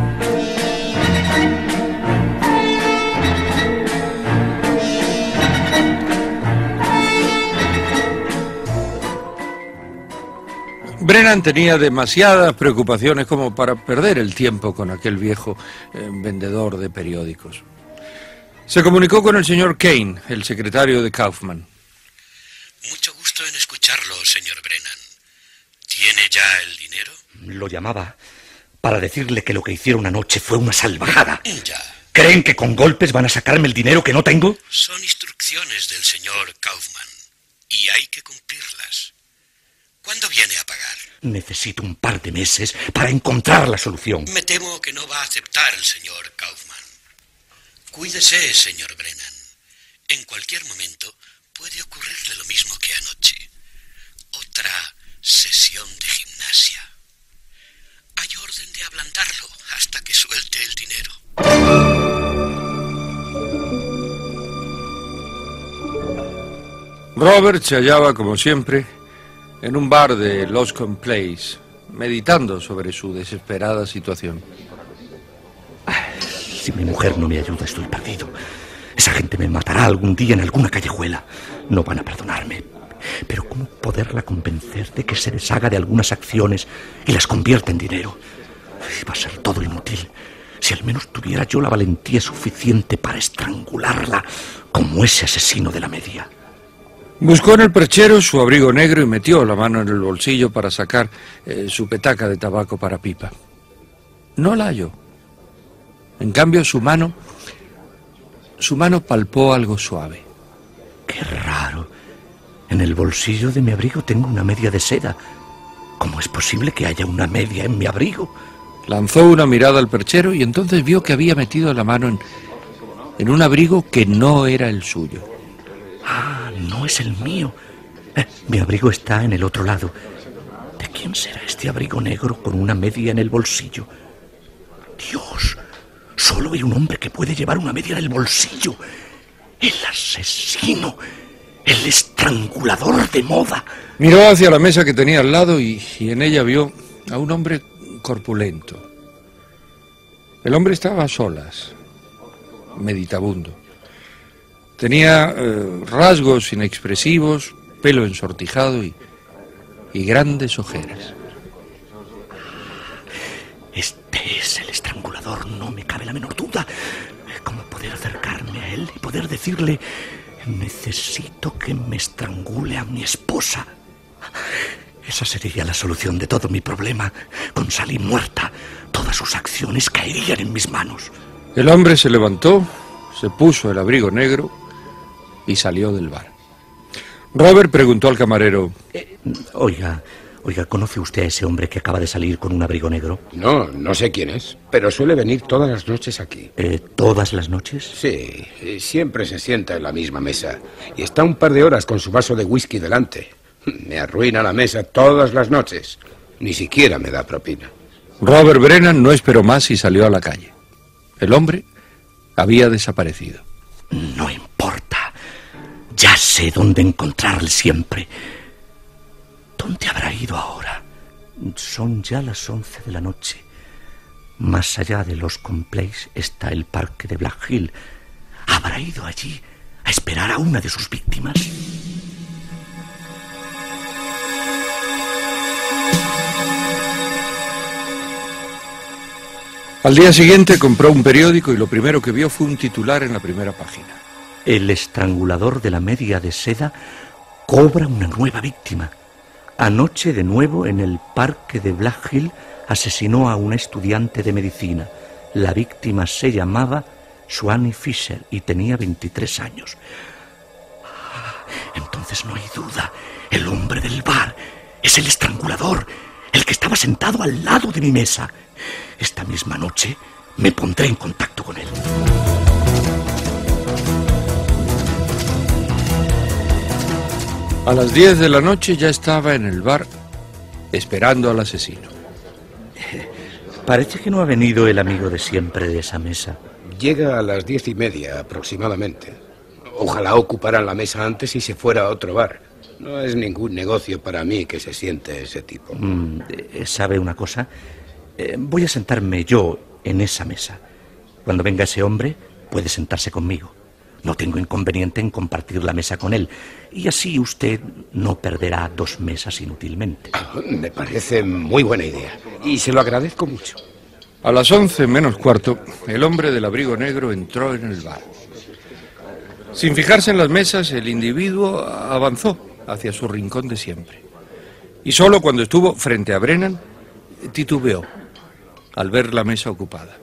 Brennan tenía demasiadas preocupaciones como para perder el tiempo con aquel viejo eh, vendedor de periódicos. Se comunicó con el señor Kane, el secretario de Kaufman. Mucho gusto en escucharlo, señor Brennan. ¿Tiene ya el dinero? Lo llamaba para decirle que lo que hicieron anoche fue una salvajada. Ya. ¿Creen que con golpes van a sacarme el dinero que no tengo? Son instrucciones del señor Kaufman y hay que cumplirlas. ¿Cuándo viene a pagar? Necesito un par de meses para encontrar la solución. Me temo que no va a aceptar el señor Kaufman. Cuídese, señor Brennan. En cualquier momento puede ocurrirle lo mismo que anoche. Otra sesión de gimnasia. Hay orden de ablandarlo hasta que suelte el dinero. Robert se hallaba, como siempre, en un bar de Loscombe Place, meditando sobre su desesperada situación. Si mi mujer no me ayuda, estoy perdido. Esa gente me matará algún día en alguna callejuela. No van a perdonarme. Pero ¿cómo poderla convencer de que se deshaga de algunas acciones y las convierta en dinero? Va a ser todo inútil. Si al menos tuviera yo la valentía suficiente para estrangularla como ese asesino de la media. Buscó en el perchero su abrigo negro y metió la mano en el bolsillo para sacar eh, su petaca de tabaco para pipa. No la halló. En cambio, su mano, su mano palpó algo suave. Qué raro. En el bolsillo de mi abrigo tengo una media de seda, ¿Cómo es posible que haya una media en mi abrigo? Lanzó una mirada al perchero y entonces vio que había metido la mano en, en un abrigo que no era el suyo. Ah, no es el mío. Eh, mi abrigo está en el otro lado. ¿De quién será este abrigo negro con una media en el bolsillo? Dios, solo hay un hombre que puede llevar una media en el bolsillo. El asesino, el estrangulador de moda. Miró hacia la mesa que tenía al lado y, y en ella vio a un hombre corpulento. El hombre estaba a solas, meditabundo. Tenía eh, rasgos inexpresivos, pelo ensortijado y, y grandes ojeras. Este es el estrangulador, no me cabe la menor duda. ¿Cómo poder acercarme a él y poder decirle: necesito que me estrangule a mi esposa? Esa sería la solución de todo mi problema. Con Sally muerta, todas sus acciones caerían en mis manos. El hombre se levantó, se puso el abrigo negro y salió del bar. Robert preguntó al camarero: eh, Oiga, oiga, ¿conoce usted a ese hombre que acaba de salir con un abrigo negro? No, no sé quién es, pero suele venir todas las noches aquí. Eh, ¿Todas las noches? Sí, siempre se sienta en la misma mesa y está un par de horas con su vaso de whisky delante. Me arruina la mesa todas las noches. Ni siquiera me da propina. Robert Brennan no esperó más y salió a la calle. El hombre había desaparecido. No importa. Ya sé dónde encontrarle siempre. ¿Dónde habrá ido ahora? Son ya las once de la noche. Más allá de los Place está el parque de Black Hill. ¿Habrá ido allí a esperar a una de sus víctimas? Al día siguiente compró un periódico y lo primero que vio fue un titular en la primera página. El estrangulador de la media de seda cobra una nueva víctima. Anoche, de nuevo, en el parque de Black Hill, asesinó a una estudiante de medicina. La víctima se llamaba Swanee Fisher y tenía veintitrés años. Entonces no hay duda. El hombre del bar es el estrangulador, el que estaba sentado al lado de mi mesa. Esta misma noche me pondré en contacto con él. A las diez de la noche ya estaba en el bar esperando al asesino. Parece que no ha venido el amigo de siempre de esa mesa. Llega a las diez y media aproximadamente. Ojalá ocuparan la mesa antes y se fuera a otro bar. No es ningún negocio para mí que se siente ese tipo. Mm, ¿Sabe una cosa? Eh, voy a sentarme yo en esa mesa. Cuando venga ese hombre, puede sentarse conmigo. No tengo inconveniente en compartir la mesa con él. Y así usted no perderá dos mesas inútilmente. Ah, me parece muy buena idea. Y se lo agradezco mucho. A las once menos cuarto, el hombre del abrigo negro entró en el bar. Sin fijarse en las mesas, el individuo avanzó hacia su rincón de siempre. Y solo cuando estuvo frente a Brennan, titubeó al ver la mesa ocupada.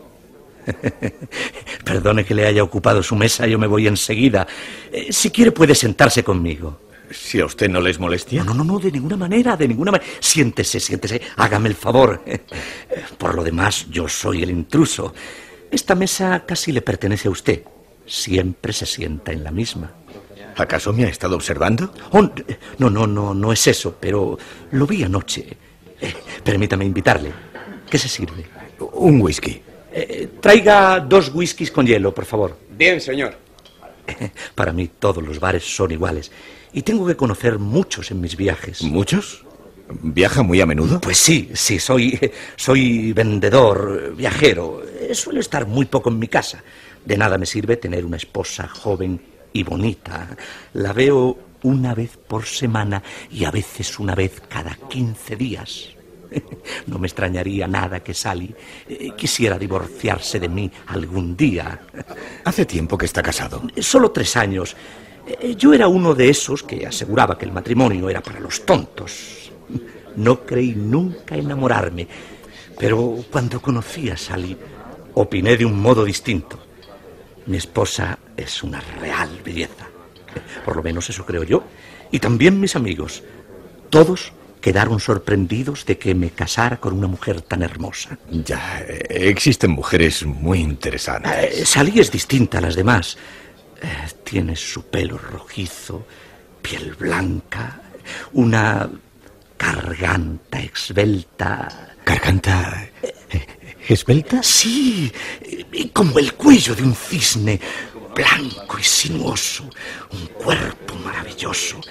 Perdone que le haya ocupado su mesa, yo me voy enseguida. Eh, si quiere puede sentarse conmigo. Si a usted no les molestia. No, no, no, de ninguna manera, de ninguna manera. Siéntese, siéntese, hágame el favor. Por lo demás, yo soy el intruso. Esta mesa casi le pertenece a usted. Siempre se sienta en la misma. ¿Acaso me ha estado observando? Oh, no, no, no, no es eso, pero lo vi anoche. Eh, permítame invitarle. ¿Qué se sirve? Un whisky. Eh, traiga dos whiskies con hielo, por favor. Bien, señor. Para mí todos los bares son iguales. Y tengo que conocer muchos en mis viajes. ¿Muchos? ¿Viaja muy a menudo? Pues sí, sí, soy, soy vendedor, viajero. Suelo estar muy poco en mi casa. De nada me sirve tener una esposa joven y bonita. La veo una vez por semana y a veces una vez cada quince días. No me extrañaría nada que Sally eh, quisiera divorciarse de mí algún día. ¿Hace tiempo que está casado? Solo tres años. Eh, yo era uno de esos que aseguraba que el matrimonio era para los tontos. No creí nunca enamorarme, pero cuando conocí a Sally, opiné de un modo distinto. Mi esposa es una real belleza. Por lo menos eso creo yo. Y también mis amigos. Todos quedaron sorprendidos de que me casara con una mujer tan hermosa. Ya, existen mujeres muy interesantes. Eh, Sally es distinta a las demás. Eh, tiene su pelo rojizo, piel blanca, una garganta esbelta. ¿Garganta esbelta? Sí, y como el cuello de un cisne, blanco y sinuoso, un cuerpo maravilloso.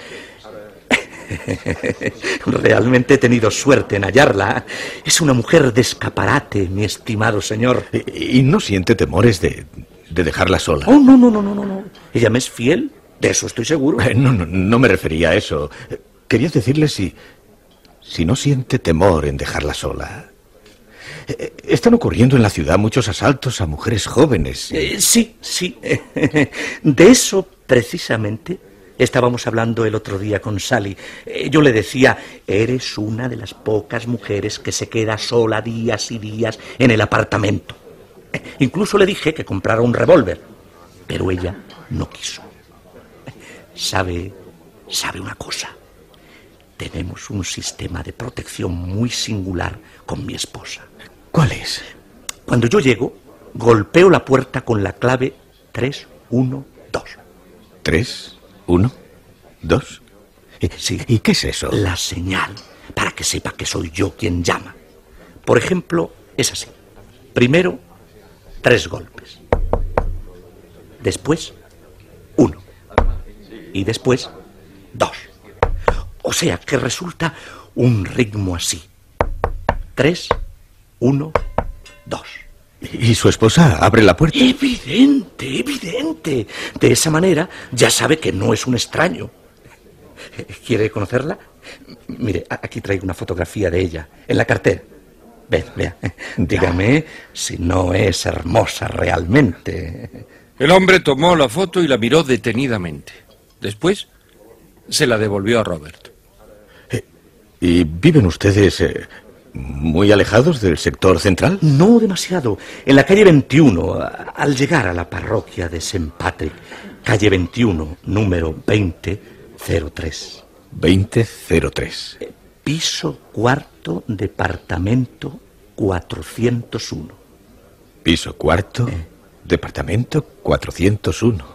Realmente he tenido suerte en hallarla. Es una mujer de escaparate, mi estimado señor. ¿Y no siente temores de, de dejarla sola? Oh, no, no, no, no, no. Ella me es fiel, de eso estoy seguro. Eh, no, no, no me refería a eso. Quería decirle si, si no siente temor en dejarla sola. Eh, están ocurriendo en la ciudad muchos asaltos a mujeres jóvenes. Eh, sí, sí. De eso precisamente estábamos hablando el otro día con Sally. Eh, yo le decía, eres una de las pocas mujeres que se queda sola días y días en el apartamento. Eh, incluso le dije que comprara un revólver, pero ella no quiso. ¿Sabe, sabe una cosa? Tenemos un sistema de protección muy singular con mi esposa. ¿Cuál es? Cuando yo llego, golpeo la puerta con la clave tres uno dos. ¿Tres? ¿Uno? ¿Dos? Sí. ¿Y qué es eso? La señal, para que sepa que soy yo quien llama. Por ejemplo, es así. Primero, tres golpes. Después, uno. Y después, dos. O sea, que resulta un ritmo así. Tres, uno, dos. ¿Y su esposa abre la puerta? Evidente, evidente. De esa manera ya sabe que no es un extraño. ¿Quiere conocerla? Mire, aquí traigo una fotografía de ella, en la cartera. Ven, vea. Dígame si no es hermosa realmente. El hombre tomó la foto y la miró detenidamente. Después se la devolvió a Robert. ¿Y viven ustedes eh, muy alejados del sector central? No demasiado. En la calle veintiuno, al llegar a la parroquia de Saint Patrick, calle veintiuno, número veinte cero tres. veinte cero tres. Piso cuarto, departamento cuatrocientos uno. Piso cuarto, eh. departamento cuatrocientos uno.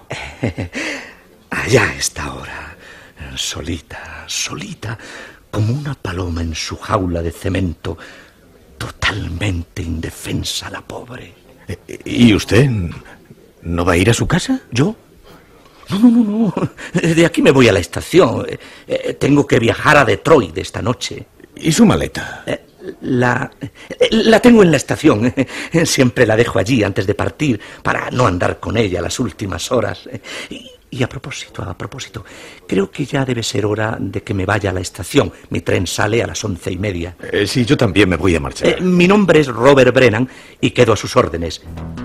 Allá está ahora, solita, solita, como una paloma en su jaula de cemento, totalmente indefensa la pobre. ¿Y usted no va a ir a su casa? ¿Yo? No, no, no, no. De aquí me voy a la estación. Eh, tengo que viajar a Detroit esta noche. ¿Y su maleta? Eh, la, la tengo en la estación. Siempre la dejo allí antes de partir para no andar con ella las últimas horas. Y, y a propósito, a propósito, creo que ya debe ser hora de que me vaya a la estación. Mi tren sale a las once y media. Eh, sí, yo también me voy a marchar. Eh, mi nombre es Robert Brennan y quedo a sus órdenes.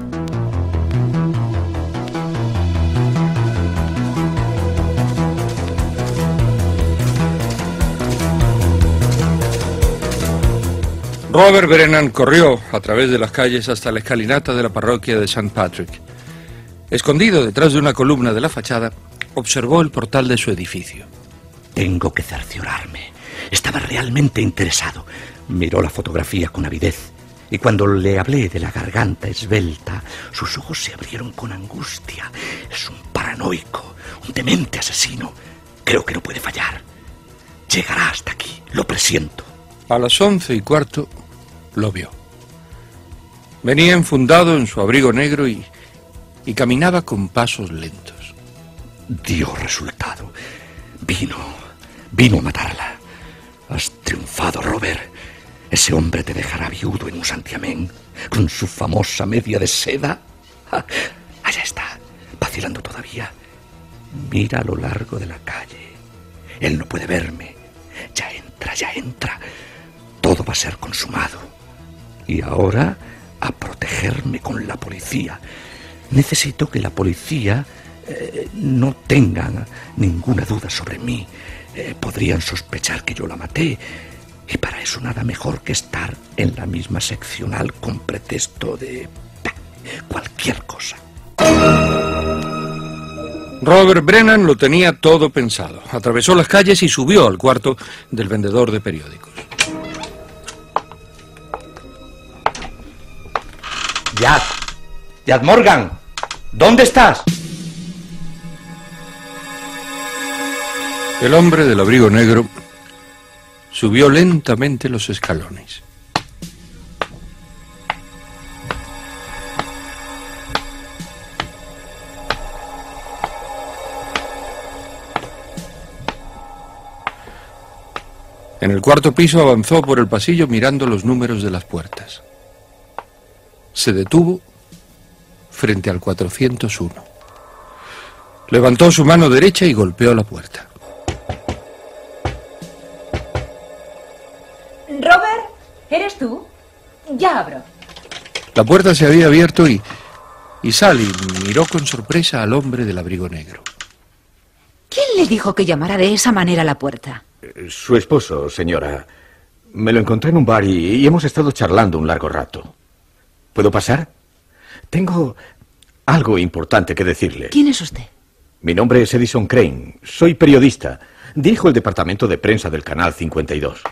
Robert Brennan corrió a través de las calles hasta la escalinata de la parroquia de Saint Patrick. Escondido detrás de una columna de la fachada, observó el portal de su edificio. Tengo que cerciorarme. Estaba realmente interesado. Miró la fotografía con avidez. Y cuando le hablé de la garganta esbelta, sus ojos se abrieron con angustia. Es un paranoico, un demente asesino. Creo que no puede fallar. Llegará hasta aquí, lo presiento. A las once y cuarto lo vio. Venía enfundado en su abrigo negro y, y caminaba con pasos lentos. Dio resultado. Vino, vino a matarla. Has triunfado, Robert. Ese hombre te dejará viudo en un santiamén, con su famosa media de seda. Ah, allá está, vacilando todavía. Mira a lo largo de la calle. Él no puede verme. Ya entra, ya entra. Todo va a ser consumado. Y ahora a protegerme con la policía. Necesito que la policía eh, no tenga ninguna duda sobre mí. Eh, podrían sospechar que yo la maté. Y para eso nada mejor que estar en la misma seccional con pretexto de bah, cualquier cosa. Robert Brennan lo tenía todo pensado. Atravesó las calles y subió al cuarto del vendedor de periódicos. Jack, Jack Morgan, ¿dónde estás? El hombre del abrigo negro subió lentamente los escalones. En el cuarto piso avanzó por el pasillo mirando los números de las puertas. Se detuvo frente al cuatrocientos uno. Levantó su mano derecha y golpeó la puerta. Robert, ¿eres tú? Ya abro. La puerta se había abierto y, y Sally miró con sorpresa al hombre del abrigo negro. ¿Quién le dijo que llamara de esa manera a la puerta? Su esposo, señora. Me lo encontré en un bar y, y hemos estado charlando un largo rato. ¿Puedo pasar? Tengo algo importante que decirle. ¿Quién es usted? Mi nombre es Edison Crane. Soy periodista. Dirijo el departamento de prensa del Canal cincuenta y dos.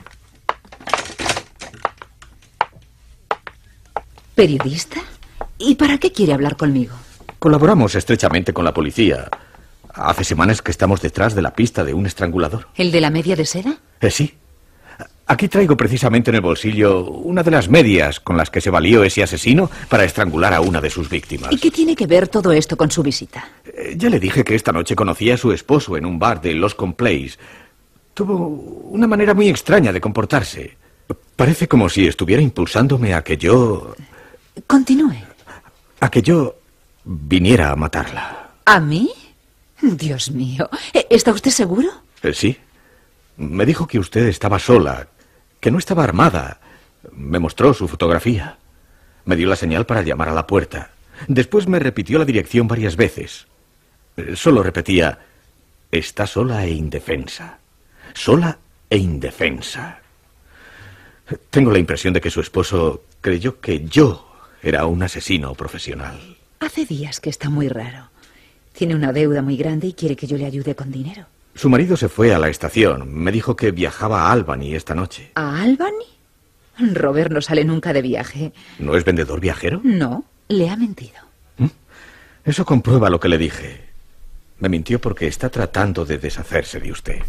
¿Periodista? ¿Y para qué quiere hablar conmigo? Colaboramos estrechamente con la policía. Hace semanas que estamos detrás de la pista de un estrangulador. ¿El de la media de seda? Eh, sí. Aquí traigo precisamente en el bolsillo una de las medias con las que se valió ese asesino para estrangular a una de sus víctimas. ¿Y qué tiene que ver todo esto con su visita? Eh, ya le dije que esta noche conocí a su esposo en un bar de Los Place. Tuvo una manera muy extraña de comportarse. Parece como si estuviera impulsándome a que yo... Continúe. A que yo viniera a matarla. ¿A mí? Dios mío. ¿Está usted seguro? Eh, sí. Me dijo que usted estaba sola, que no estaba armada. Me mostró su fotografía. Me dio la señal para llamar a la puerta. Después me repitió la dirección varias veces. Eh, Solo repetía, está sola e indefensa. Sola e indefensa. Tengo la impresión de que su esposo creyó que yo era un asesino profesional. Hace días que está muy raro. Tiene una deuda muy grande y quiere que yo le ayude con dinero. Su marido se fue a la estación. Me dijo que viajaba a Albany esta noche. ¿A Albany? Robert no sale nunca de viaje. ¿No es vendedor viajero? No, le ha mentido. Eso comprueba lo que le dije. Me mintió porque está tratando de deshacerse de usted.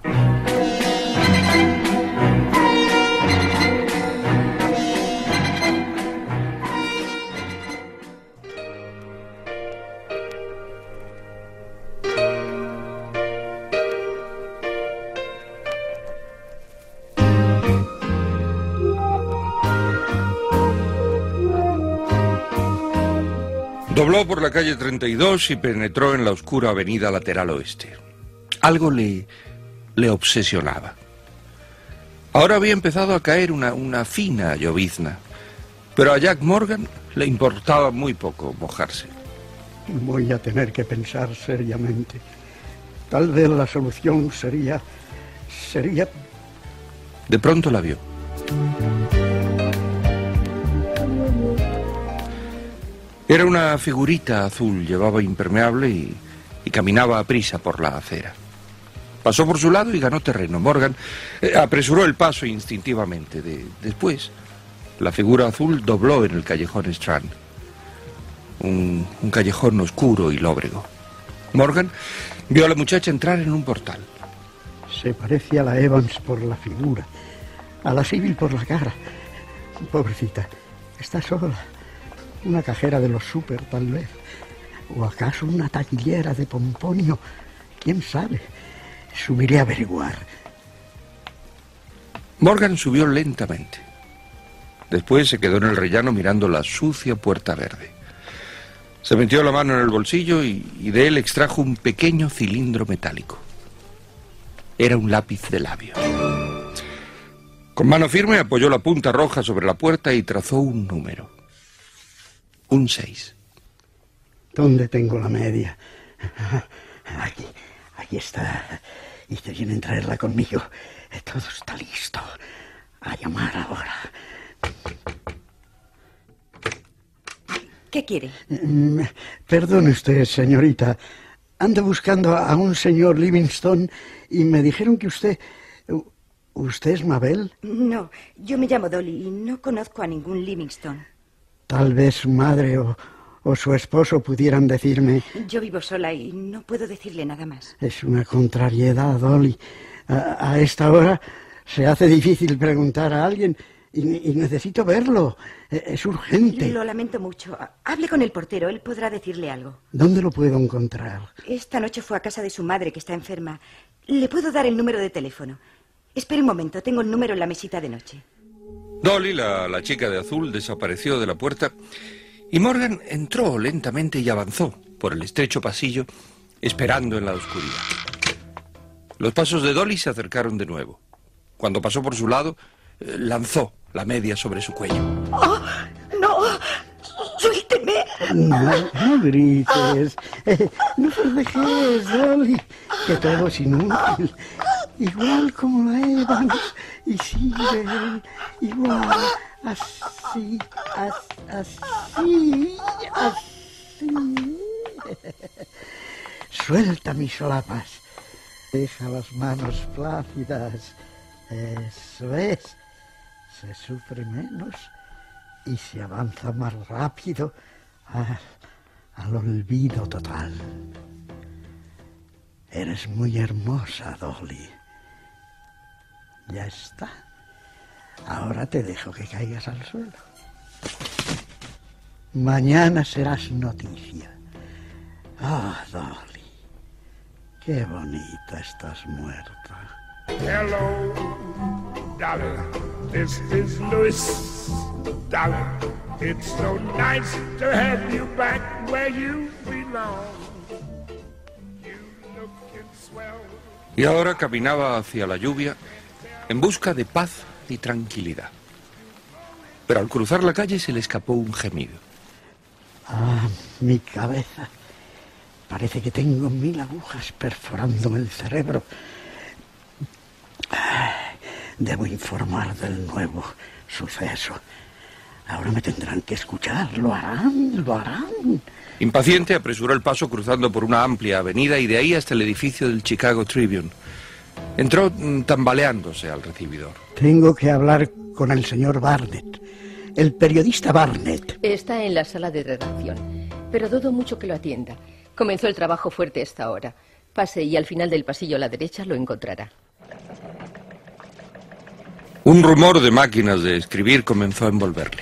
Dobló por la calle treinta y dos y penetró en la oscura avenida lateral oeste. Algo le, le obsesionaba. Ahora había empezado a caer una, una fina llovizna, pero a Jack Morgan le importaba muy poco mojarse. Voy a tener que pensar seriamente. Tal vez la solución sería... sería... De pronto la vio. Era una figurita azul, llevaba impermeable y, y caminaba a prisa por la acera. Pasó por su lado y ganó terreno. Morgan eh, apresuró el paso instintivamente. De, después, la figura azul dobló en el callejón Strand. Un, un callejón oscuro y lóbrego. Morgan vio a la muchacha entrar en un portal. Se parece a la Evans por la figura, a la Sybil por la cara. Pobrecita, está sola. Una cajera de los súper, tal vez. ¿O acaso una taquillera de Pomponio? ¿Quién sabe? Subiré a averiguar. Morgan subió lentamente. Después se quedó en el rellano mirando la sucia puerta verde. Se metió la mano en el bolsillo y, y de él extrajo un pequeño cilindro metálico. Era un lápiz de labio. Con mano firme apoyó la punta roja sobre la puerta y trazó un número. Un seis. ¿Dónde tengo la media? Aquí, aquí está. Hice bien en traerla conmigo. Todo está listo. A llamar ahora. ¿Qué quiere? Mm, Perdone usted, señorita. ando buscando a un señor Livingstone y me dijeron que usted... ¿Usted es Mabel? No, yo me llamo Dolly y no conozco a ningún Livingstone. Tal vez su madre o, o su esposo pudieran decirme... Yo vivo sola y no puedo decirle nada más. Es una contrariedad, Dolly. A, a esta hora se hace difícil preguntar a alguien y, y necesito verlo. Es urgente. Lo lamento mucho. Hable con el portero, él podrá decirle algo. ¿Dónde lo puedo encontrar? Esta noche fue a casa de su madre, que está enferma. Le puedo dar el número de teléfono. Espere un momento, tengo el número en la mesita de noche. Dolly, la, la chica de azul, desapareció de la puerta y Morgan entró lentamente y avanzó por el estrecho pasillo, esperando en la oscuridad. Los pasos de Dolly se acercaron de nuevo. Cuando pasó por su lado, eh, lanzó la media sobre su cuello. ¡Oh, no! ¡Suélteme! No, no grites. Eh, no forcejes, Dolly, que todo es inútil. Igual como la Evans y Sibel, igual, así, as, así, así. Suelta mis solapas, deja las manos plácidas, eso es, se sufre menos y se avanza más rápido al, al olvido total. Eres muy hermosa, Dolly. Ya está. Ahora te dejo que caigas al suelo. Mañana serás noticia. Ah, oh, Dolly, qué bonita estás muerta. Hello, Dolly. This is Louis. Dolly, it's so nice to have you back where you belong. You looking swell. Y ahora caminaba hacia la lluvia en busca de paz y tranquilidad. Pero al cruzar la calle se le escapó un gemido. Ah, mi cabeza. Parece que tengo mil agujas perforándome el cerebro. Debo informar del nuevo suceso. Ahora me tendrán que escuchar. Lo harán, lo harán. Impaciente, apresuró el paso cruzando por una amplia avenida y de ahí hasta el edificio del Chicago Tribune. Entró tambaleándose al recibidor. Tengo que hablar con el señor Barnett, el periodista Barnett. Está en la sala de redacción, pero dudo mucho que lo atienda. Comenzó el trabajo fuerte esta hora. Pase y al final del pasillo a la derecha lo encontrará. Un rumor de máquinas de escribir comenzó a envolverle.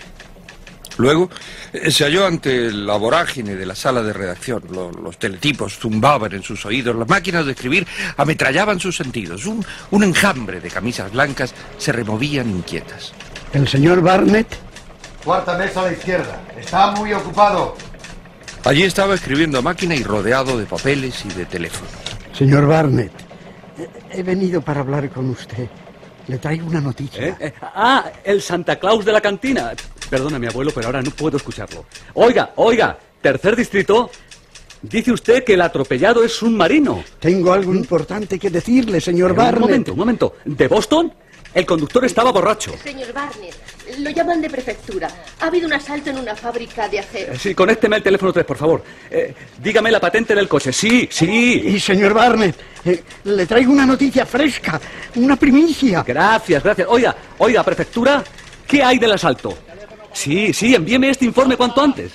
Luego eh, se halló ante la vorágine de la sala de redacción. Lo, los teletipos zumbaban en sus oídos, las máquinas de escribir ametrallaban sus sentidos. Un, un enjambre de camisas blancas se removían inquietas. ¿El señor Barnett? Cuarta mesa a la izquierda. Está muy ocupado. Allí estaba escribiendo a máquina y rodeado de papeles y de teléfonos. Señor Barnett, he venido para hablar con usted. Le traigo una noticia. ¿Eh? Eh, ah, el Santa Claus de la cantina. Perdona, mi abuelo, pero ahora no puedo escucharlo. Oiga, oiga, tercer distrito. Dice usted que el atropellado es un marino. Tengo algo importante que decirle, señor eh, Barnett. Un momento, un momento. ¿De Boston? El conductor estaba borracho. Señor Barnett, lo llaman de prefectura. Ha habido un asalto en una fábrica de acero. Eh, sí, conécteme el teléfono tres, por favor. Eh, dígame la patente del coche. Sí, sí. Y, señor Barnett, eh, le traigo una noticia fresca, una primicia. Gracias, gracias. Oiga, oiga, prefectura, ¿qué hay del asalto? Sí, sí, envíeme este informe cuanto antes.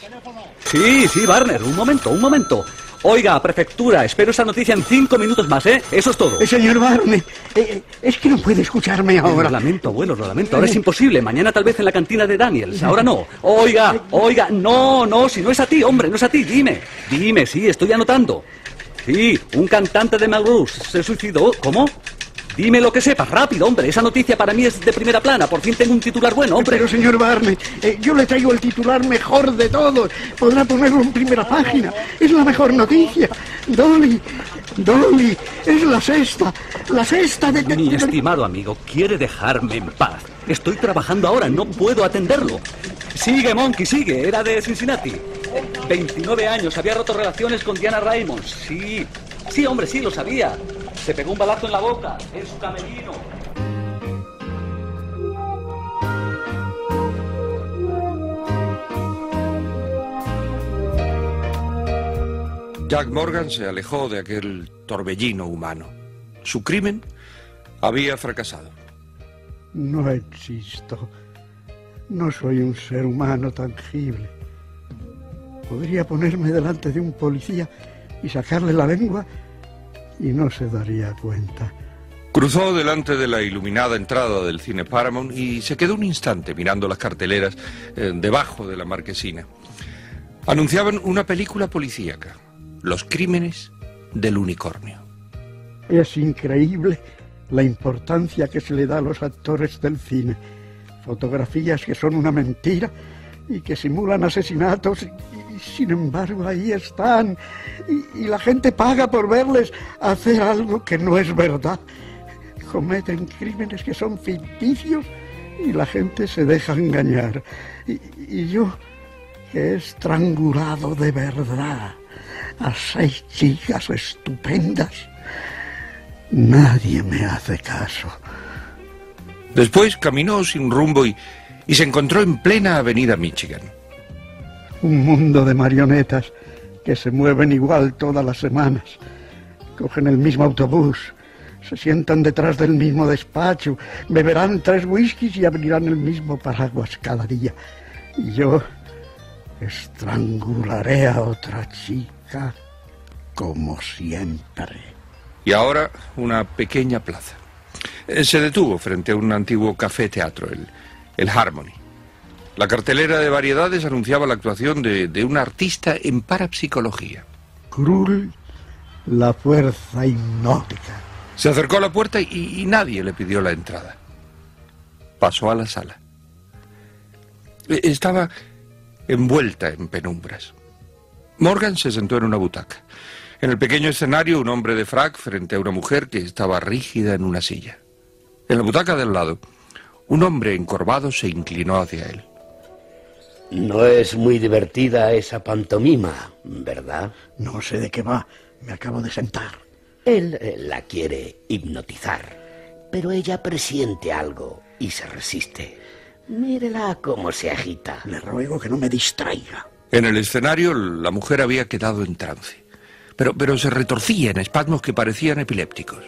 Sí, sí, Barnett, un momento, un momento. Oiga, prefectura, espero esa noticia en cinco minutos más, ¿eh? Eso es todo. Eh, señor Barnett, eh, es que no puede escucharme ahora. Lo lamento, abuelo, lo lamento. Ahora es imposible. Mañana tal vez en la cantina de Daniels. Ahora no. Oiga, oiga, no, no, si no es a ti, hombre, no es a ti. Dime, dime, sí, estoy anotando. Sí, un cantante de Melrose se suicidó. ¿Cómo? Dime lo que sepas, rápido, hombre. Esa noticia para mí es de primera plana. Por fin tengo un titular bueno, hombre. Pero, señor Barnett, eh, yo le traigo el titular mejor de todos. Podrá ponerlo en primera página. Es la mejor noticia. Dolly, Dolly, es la sexta. La sexta de... Mi estimado amigo, quiere dejarme en paz. Estoy trabajando ahora, no puedo atenderlo. Sigue, Monkey, sigue. Era de Cincinnati. veintinueve años, había roto relaciones con Diana Raymond. Sí, sí, hombre, sí, lo sabía. Se pegó un balazo en la boca, en su camerino. Jack Morgan se alejó de aquel torbellino humano. Su crimen había fracasado. No existo. No soy un ser humano tangible. Podría ponerme delante de un policía y sacarle la lengua y no se daría cuenta. Cruzó delante de la iluminada entrada del cine Paramount y se quedó un instante mirando las carteleras eh, debajo de la marquesina. Anunciaban una película policíaca, Los crímenes del unicornio. Es increíble la importancia que se le da a los actores del cine. Fotografías que son una mentira y que simulan asesinatos y, y sin embargo ahí están. Y, y la gente paga por verles hacer algo que no es verdad. Cometen crímenes que son ficticios y la gente se deja engañar. Y, y yo, que he estrangulado de verdad a seis chicas estupendas, nadie me hace caso. Después caminó sin rumbo y, y se encontró en plena avenida Michigan. Un mundo de marionetas que se mueven igual todas las semanas. Cogen el mismo autobús, se sientan detrás del mismo despacho, beberán tres whiskies y abrirán el mismo paraguas cada día. Y yo estrangularé a otra chica como siempre. Y ahora una pequeña plaza. Eh, Se detuvo frente a un antiguo café-teatro, el, el Harmony. La cartelera de variedades anunciaba la actuación de, de un artista en parapsicología. Krull, la fuerza hipnótica. Se acercó a la puerta y, y nadie le pidió la entrada. Pasó a la sala. Eh, Estaba envuelta en penumbras. Morgan se sentó en una butaca. En el pequeño escenario, un hombre de frac frente a una mujer que estaba rígida en una silla. En la butaca del lado, un hombre encorvado se inclinó hacia él. No es muy divertida esa pantomima, ¿verdad? No sé de qué va. Me acabo de sentar. Él eh, la quiere hipnotizar, pero ella presiente algo y se resiste. Mírela cómo se agita. Le ruego que no me distraiga. En el escenario, la mujer había quedado en trance, pero, pero se retorcía en espasmos que parecían epilépticos.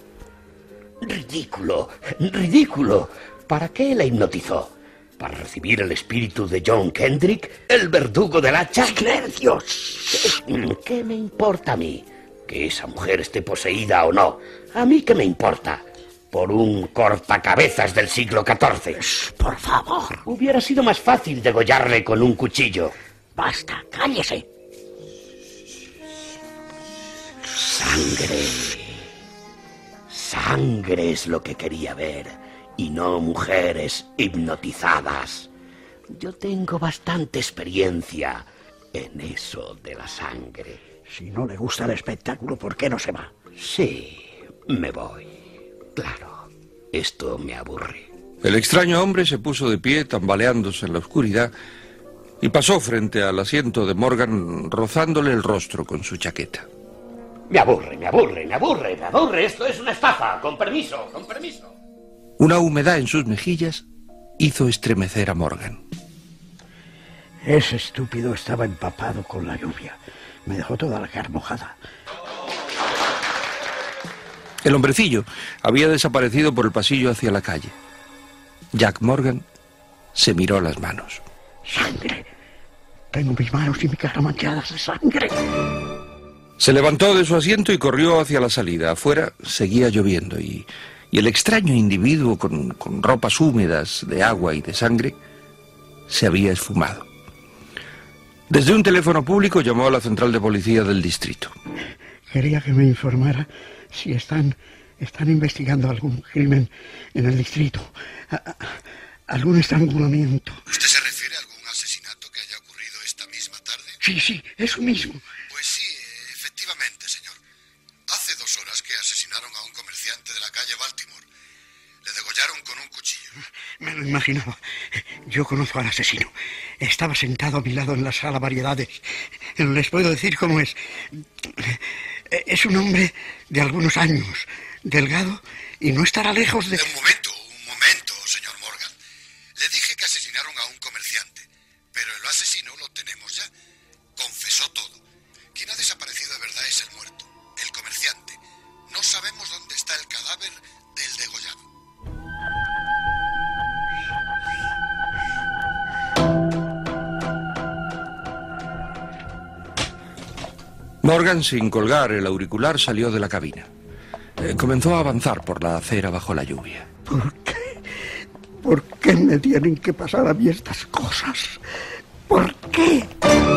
Ridículo, ridículo. ¿Para qué la hipnotizó? ¿Para recibir el espíritu de John Kendrick, el verdugo del hacha? ¡Silencios! ¿Qué, ¿Qué me importa a mí? Que esa mujer esté poseída o no. ¿A mí qué me importa? Por un cortacabezas del siglo catorce. Por favor. Hubiera sido más fácil degollarle con un cuchillo. Basta, cállese. Sangre. Sangre es lo que quería ver, y no mujeres hipnotizadas. Yo tengo bastante experiencia en eso de la sangre. Si no le gusta el espectáculo, ¿por qué no se va? Sí, me voy. Claro, esto me aburre. El extraño hombre se puso de pie, tambaleándose en la oscuridad, y pasó frente al asiento de Morgan, rozándole el rostro con su chaqueta. Me aburre, me aburre, me aburre, me aburre. Esto es una estafa. Con permiso, con permiso. Una humedad en sus mejillas hizo estremecer a Morgan. Ese estúpido estaba empapado con la lluvia. Me dejó toda la cara mojada. El hombrecillo había desaparecido por el pasillo hacia la calle. Jack Morgan se miró las manos. ¡Sangre! Tengo mis manos y mi cara manchadas de sangre. Se levantó de su asiento y corrió hacia la salida. Afuera seguía lloviendo y, y el extraño individuo con, con ropas húmedas de agua y de sangre se había esfumado. Desde un teléfono público llamó a la central de policía del distrito. Quería que me informara si están, están investigando algún crimen en el distrito. A, a, algún estrangulamiento. ¿Usted se refiere a algún asesinato que haya ocurrido esta misma tarde? Sí, sí, eso mismo. Pues sí, efectivamente, señor. Hace dos horas que asesinaron a un comerciante de la calle Baltimore. Le degollaron con un cuchillo. Me lo imaginaba. Yo conozco al asesino. Estaba sentado a mi lado en la sala variedades. Les puedo decir cómo es. Es un hombre de algunos años, delgado, y no estará lejos de... Un momento, un momento, señor Morgan. Le dije que asesinaron a un comerciante, pero el asesino lo tenemos ya. Confesó todo. Quien ha desaparecido de verdad es el muerto, el comerciante. No sabemos dónde está el cadáver del degollado. Morgan, sin colgar el auricular, salió de la cabina. Eh, comenzó a avanzar por la acera bajo la lluvia. ¿Por qué? ¿Por qué me tienen que pasar a mí estas cosas? ¿Por qué?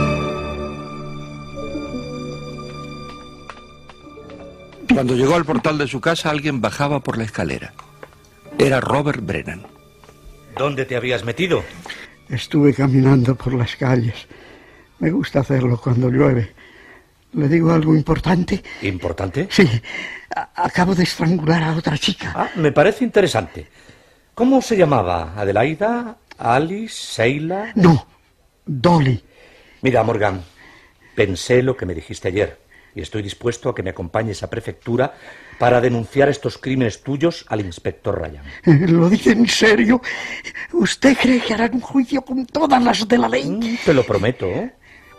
Cuando llegó al portal de su casa, alguien bajaba por la escalera. Era Robert Brennan. ¿Dónde te habías metido? Estuve caminando por las calles. Me gusta hacerlo cuando llueve. ¿Le digo algo importante? ¿Importante? Sí. A- acabo de estrangular a otra chica. Ah, me parece interesante. ¿Cómo se llamaba? ¿Adelaida? ¿Alice? ¿Sheila? No, Dolly. Mira, Morgan, pensé lo que me dijiste ayer y estoy dispuesto a que me acompañes a prefectura para denunciar estos crímenes tuyos al inspector Ryan. Eh, ¿Lo dice en serio? ¿Usted cree que harán un juicio con todas las de la ley? Mm, te lo prometo, ¿eh?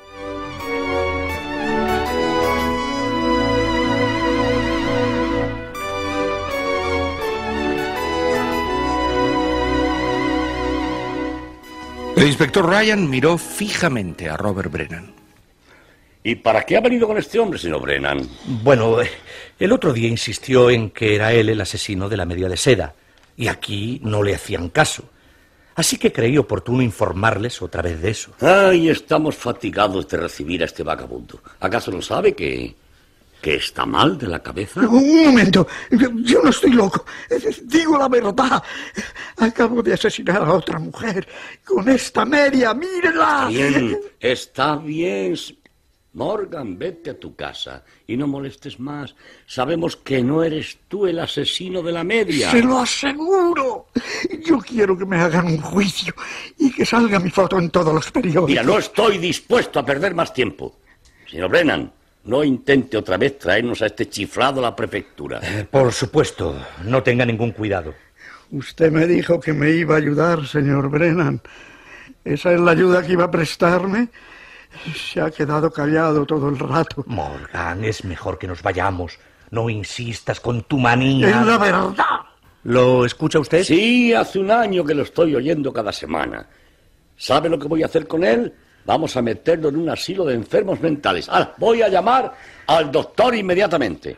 El inspector Ryan miró fijamente a Robert Brennan. ¿Y para qué ha venido con este hombre, señor Brennan? Bueno, eh, el otro día insistió en que era él el asesino de la media de seda, y aquí no le hacían caso. Así que creí oportuno informarles otra vez de eso. Ay, estamos fatigados de recibir a este vagabundo. ¿Acaso no sabe que, que está mal de la cabeza? Un momento, yo, yo no estoy loco. Digo la verdad. Acabo de asesinar a otra mujer con esta media, mírenla. Está bien, está bien. Morgan, vete a tu casa y no molestes más. Sabemos que no eres tú el asesino de la media. Se lo aseguro. Yo quiero que me hagan un juicio y que salga mi foto en todos los periódicos. Mira, no estoy dispuesto a perder más tiempo. Señor Brennan, no intente otra vez traernos a este chiflado a la prefectura. Eh, por supuesto, no tenga ningún cuidado. Usted me dijo que me iba a ayudar, señor Brennan. ¿Esa es la ayuda que iba a prestarme? Se ha quedado callado todo el rato. Morgan, es mejor que nos vayamos. No insistas con tu manía. Es la verdad. ¿Lo escucha usted? Sí, hace un año que lo estoy oyendo cada semana. ¿Sabe lo que voy a hacer con él? Vamos a meterlo en un asilo de enfermos mentales. Ahora, voy a llamar al doctor inmediatamente.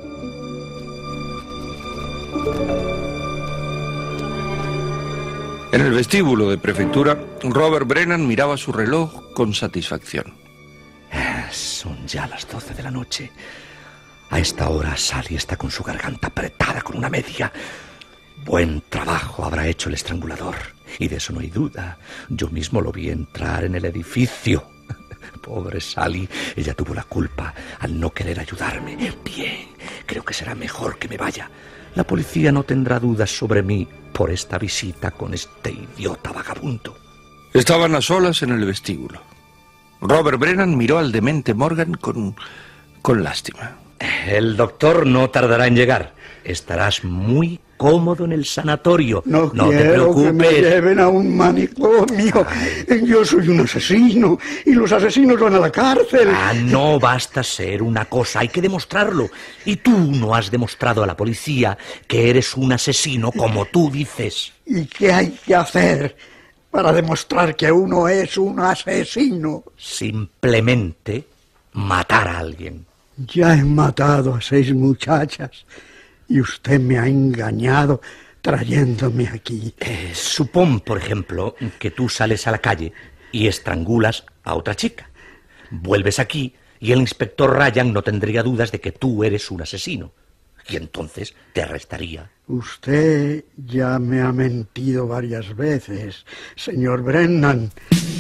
En el vestíbulo de prefectura, Robert Brennan miraba su reloj con satisfacción. Son ya las doce de la noche. A esta hora Sally está con su garganta apretada con una media. Buen trabajo habrá hecho el estrangulador. Y de eso no hay duda. Yo mismo lo vi entrar en el edificio. Pobre Sally, ella tuvo la culpa al no querer ayudarme. Bien, creo que será mejor que me vaya. La policía no tendrá dudas sobre mí por esta visita con este idiota vagabundo. Estaban a solas en el vestíbulo. Robert Brennan miró al demente Morgan con, con lástima. El doctor no tardará en llegar. Estarás muy cómodo en el sanatorio. No, no quiero te preocupes. que me lleven a un manicomio. Ay. Yo soy un asesino y los asesinos van a la cárcel. Ah, no basta ser una cosa, hay que demostrarlo. Y tú no has demostrado a la policía que eres un asesino como tú dices. ¿Y qué hay que hacer para demostrar que uno es un asesino? Simplemente matar a alguien. Ya he matado a seis muchachas. Y usted me ha engañado trayéndome aquí. Eh, supón, por ejemplo, que tú sales a la calle y estrangulas a otra chica. Vuelves aquí y el inspector Ryan no tendría dudas de que tú eres un asesino. Y entonces te arrestaría. Usted ya me ha mentido varias veces, señor Brennan.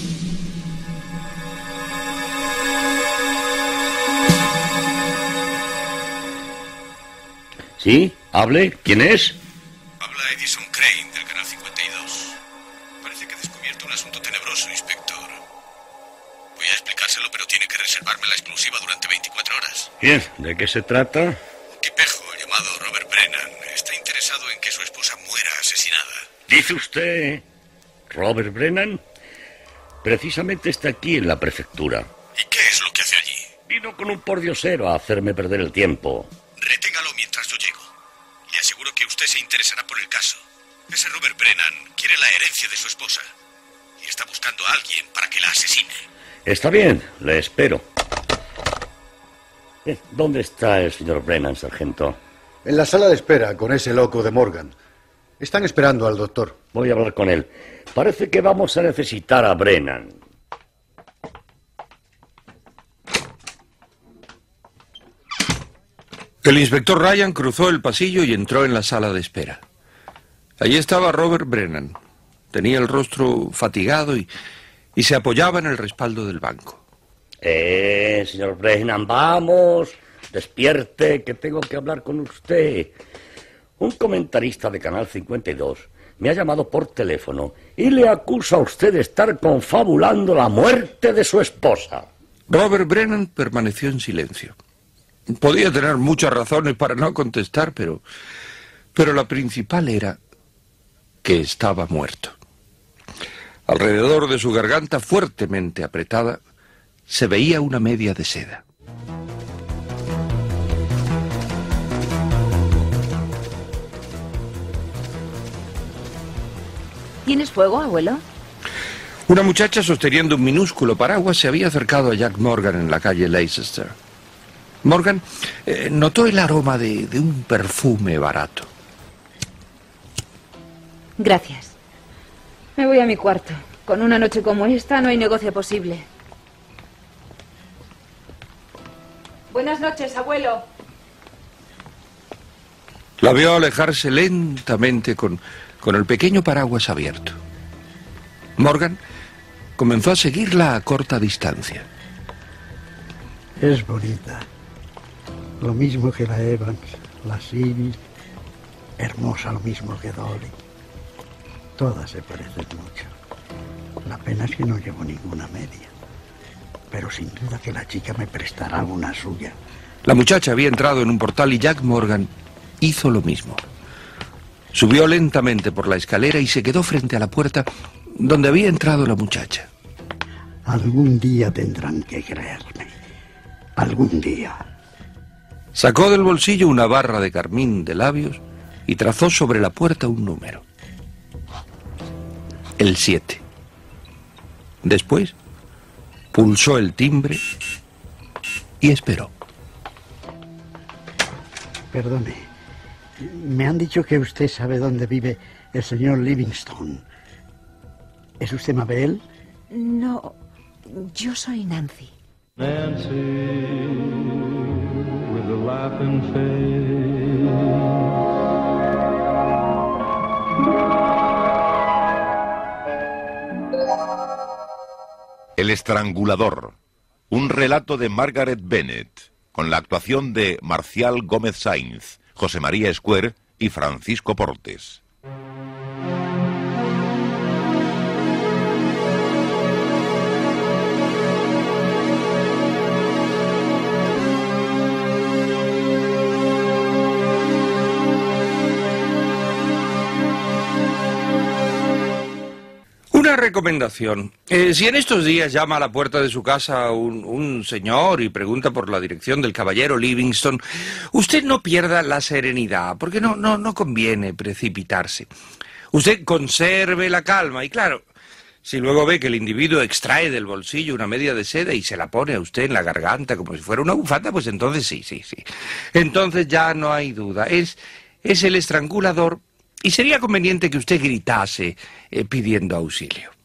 ¿Sí? ¿Hable? ¿Quién es? Habla Edison Crane, del Canal cincuenta y dos. Parece que he descubierto un asunto tenebroso, inspector. Voy a explicárselo, pero tiene que reservarme la exclusiva durante veinticuatro horas. Bien, ¿de qué se trata? Un tipejo llamado Robert Brennan está interesado en que su esposa muera asesinada. ¿Dice usted Robert Brennan? Precisamente está aquí en la prefectura. ¿Y qué es lo que hace allí? vino con un pordiosero a hacerme perder el tiempo. Reténgalo mientras yo llego. Le aseguro que usted se interesará por el caso. Ese Robert Brennan quiere la herencia de su esposa y está buscando a alguien para que la asesine. Está bien, le espero. Eh, ¿Dónde está el señor Brennan, sargento? En la sala de espera, con ese loco de Morgan. Están esperando al doctor. Voy a hablar con él. Parece que vamos a necesitar a Brennan. El inspector Ryan cruzó el pasillo y entró en la sala de espera. Allí estaba Robert Brennan. Tenía el rostro fatigado y, y se apoyaba en el respaldo del banco. Eh, señor Brennan, vamos. Despierte, que tengo que hablar con usted. Un comentarista de Canal cincuenta y dos me ha llamado por teléfono y le acusa a usted de estar confabulando la muerte de su esposa. Robert Brennan permaneció en silencio. Podía tener muchas razones para no contestar, pero, pero la principal era que estaba muerto. Alrededor de su garganta, fuertemente apretada, se veía una media de seda. ¿Tienes fuego, abuelo? Una muchacha sosteniendo un minúsculo paraguas se había acercado a Jack Morgan en la calle Leicester. Morgan eh, notó el aroma de, de un perfume barato. Gracias. Me voy a mi cuarto. Con una noche como esta no hay negocio posible. Buenas noches, abuelo. La vio alejarse lentamente con, con el pequeño paraguas abierto. Morgan comenzó a seguirla a corta distancia. Es bonita. Lo mismo que la Evans, la Sibyl, hermosa lo mismo que Dolly. Todas se parecen mucho. La pena es que no llevo ninguna media. Pero sin duda que la chica me prestará una suya. La muchacha había entrado en un portal y Jack Morgan hizo lo mismo. Subió lentamente por la escalera y se quedó frente a la puerta donde había entrado la muchacha. Algún día tendrán que creerme. Algún día. Sacó del bolsillo una barra de carmín de labios y trazó sobre la puerta un número. El siete. Después, pulsó el timbre y esperó. Perdone, me han dicho que usted sabe dónde vive el señor Livingstone. ¿Es usted Mabel? No, yo soy Nancy. Nancy, with a laughing face. El estrangulador. Un relato de Margaret Bennett, con la actuación de Marcial Gómez Sainz, José María Escuer y Francisco Portes. Una recomendación. Eh, si en estos días llama a la puerta de su casa un, un señor y pregunta por la dirección del caballero Livingstone, usted no pierda la serenidad, porque no, no, no conviene precipitarse. Usted conserve la calma y, claro, si luego ve que el individuo extrae del bolsillo una media de seda y se la pone a usted en la garganta como si fuera una bufanda, pues entonces sí, sí, sí. Entonces ya no hay duda. Es, es el estrangulador. Y sería conveniente que usted gritase eh, pidiendo auxilio.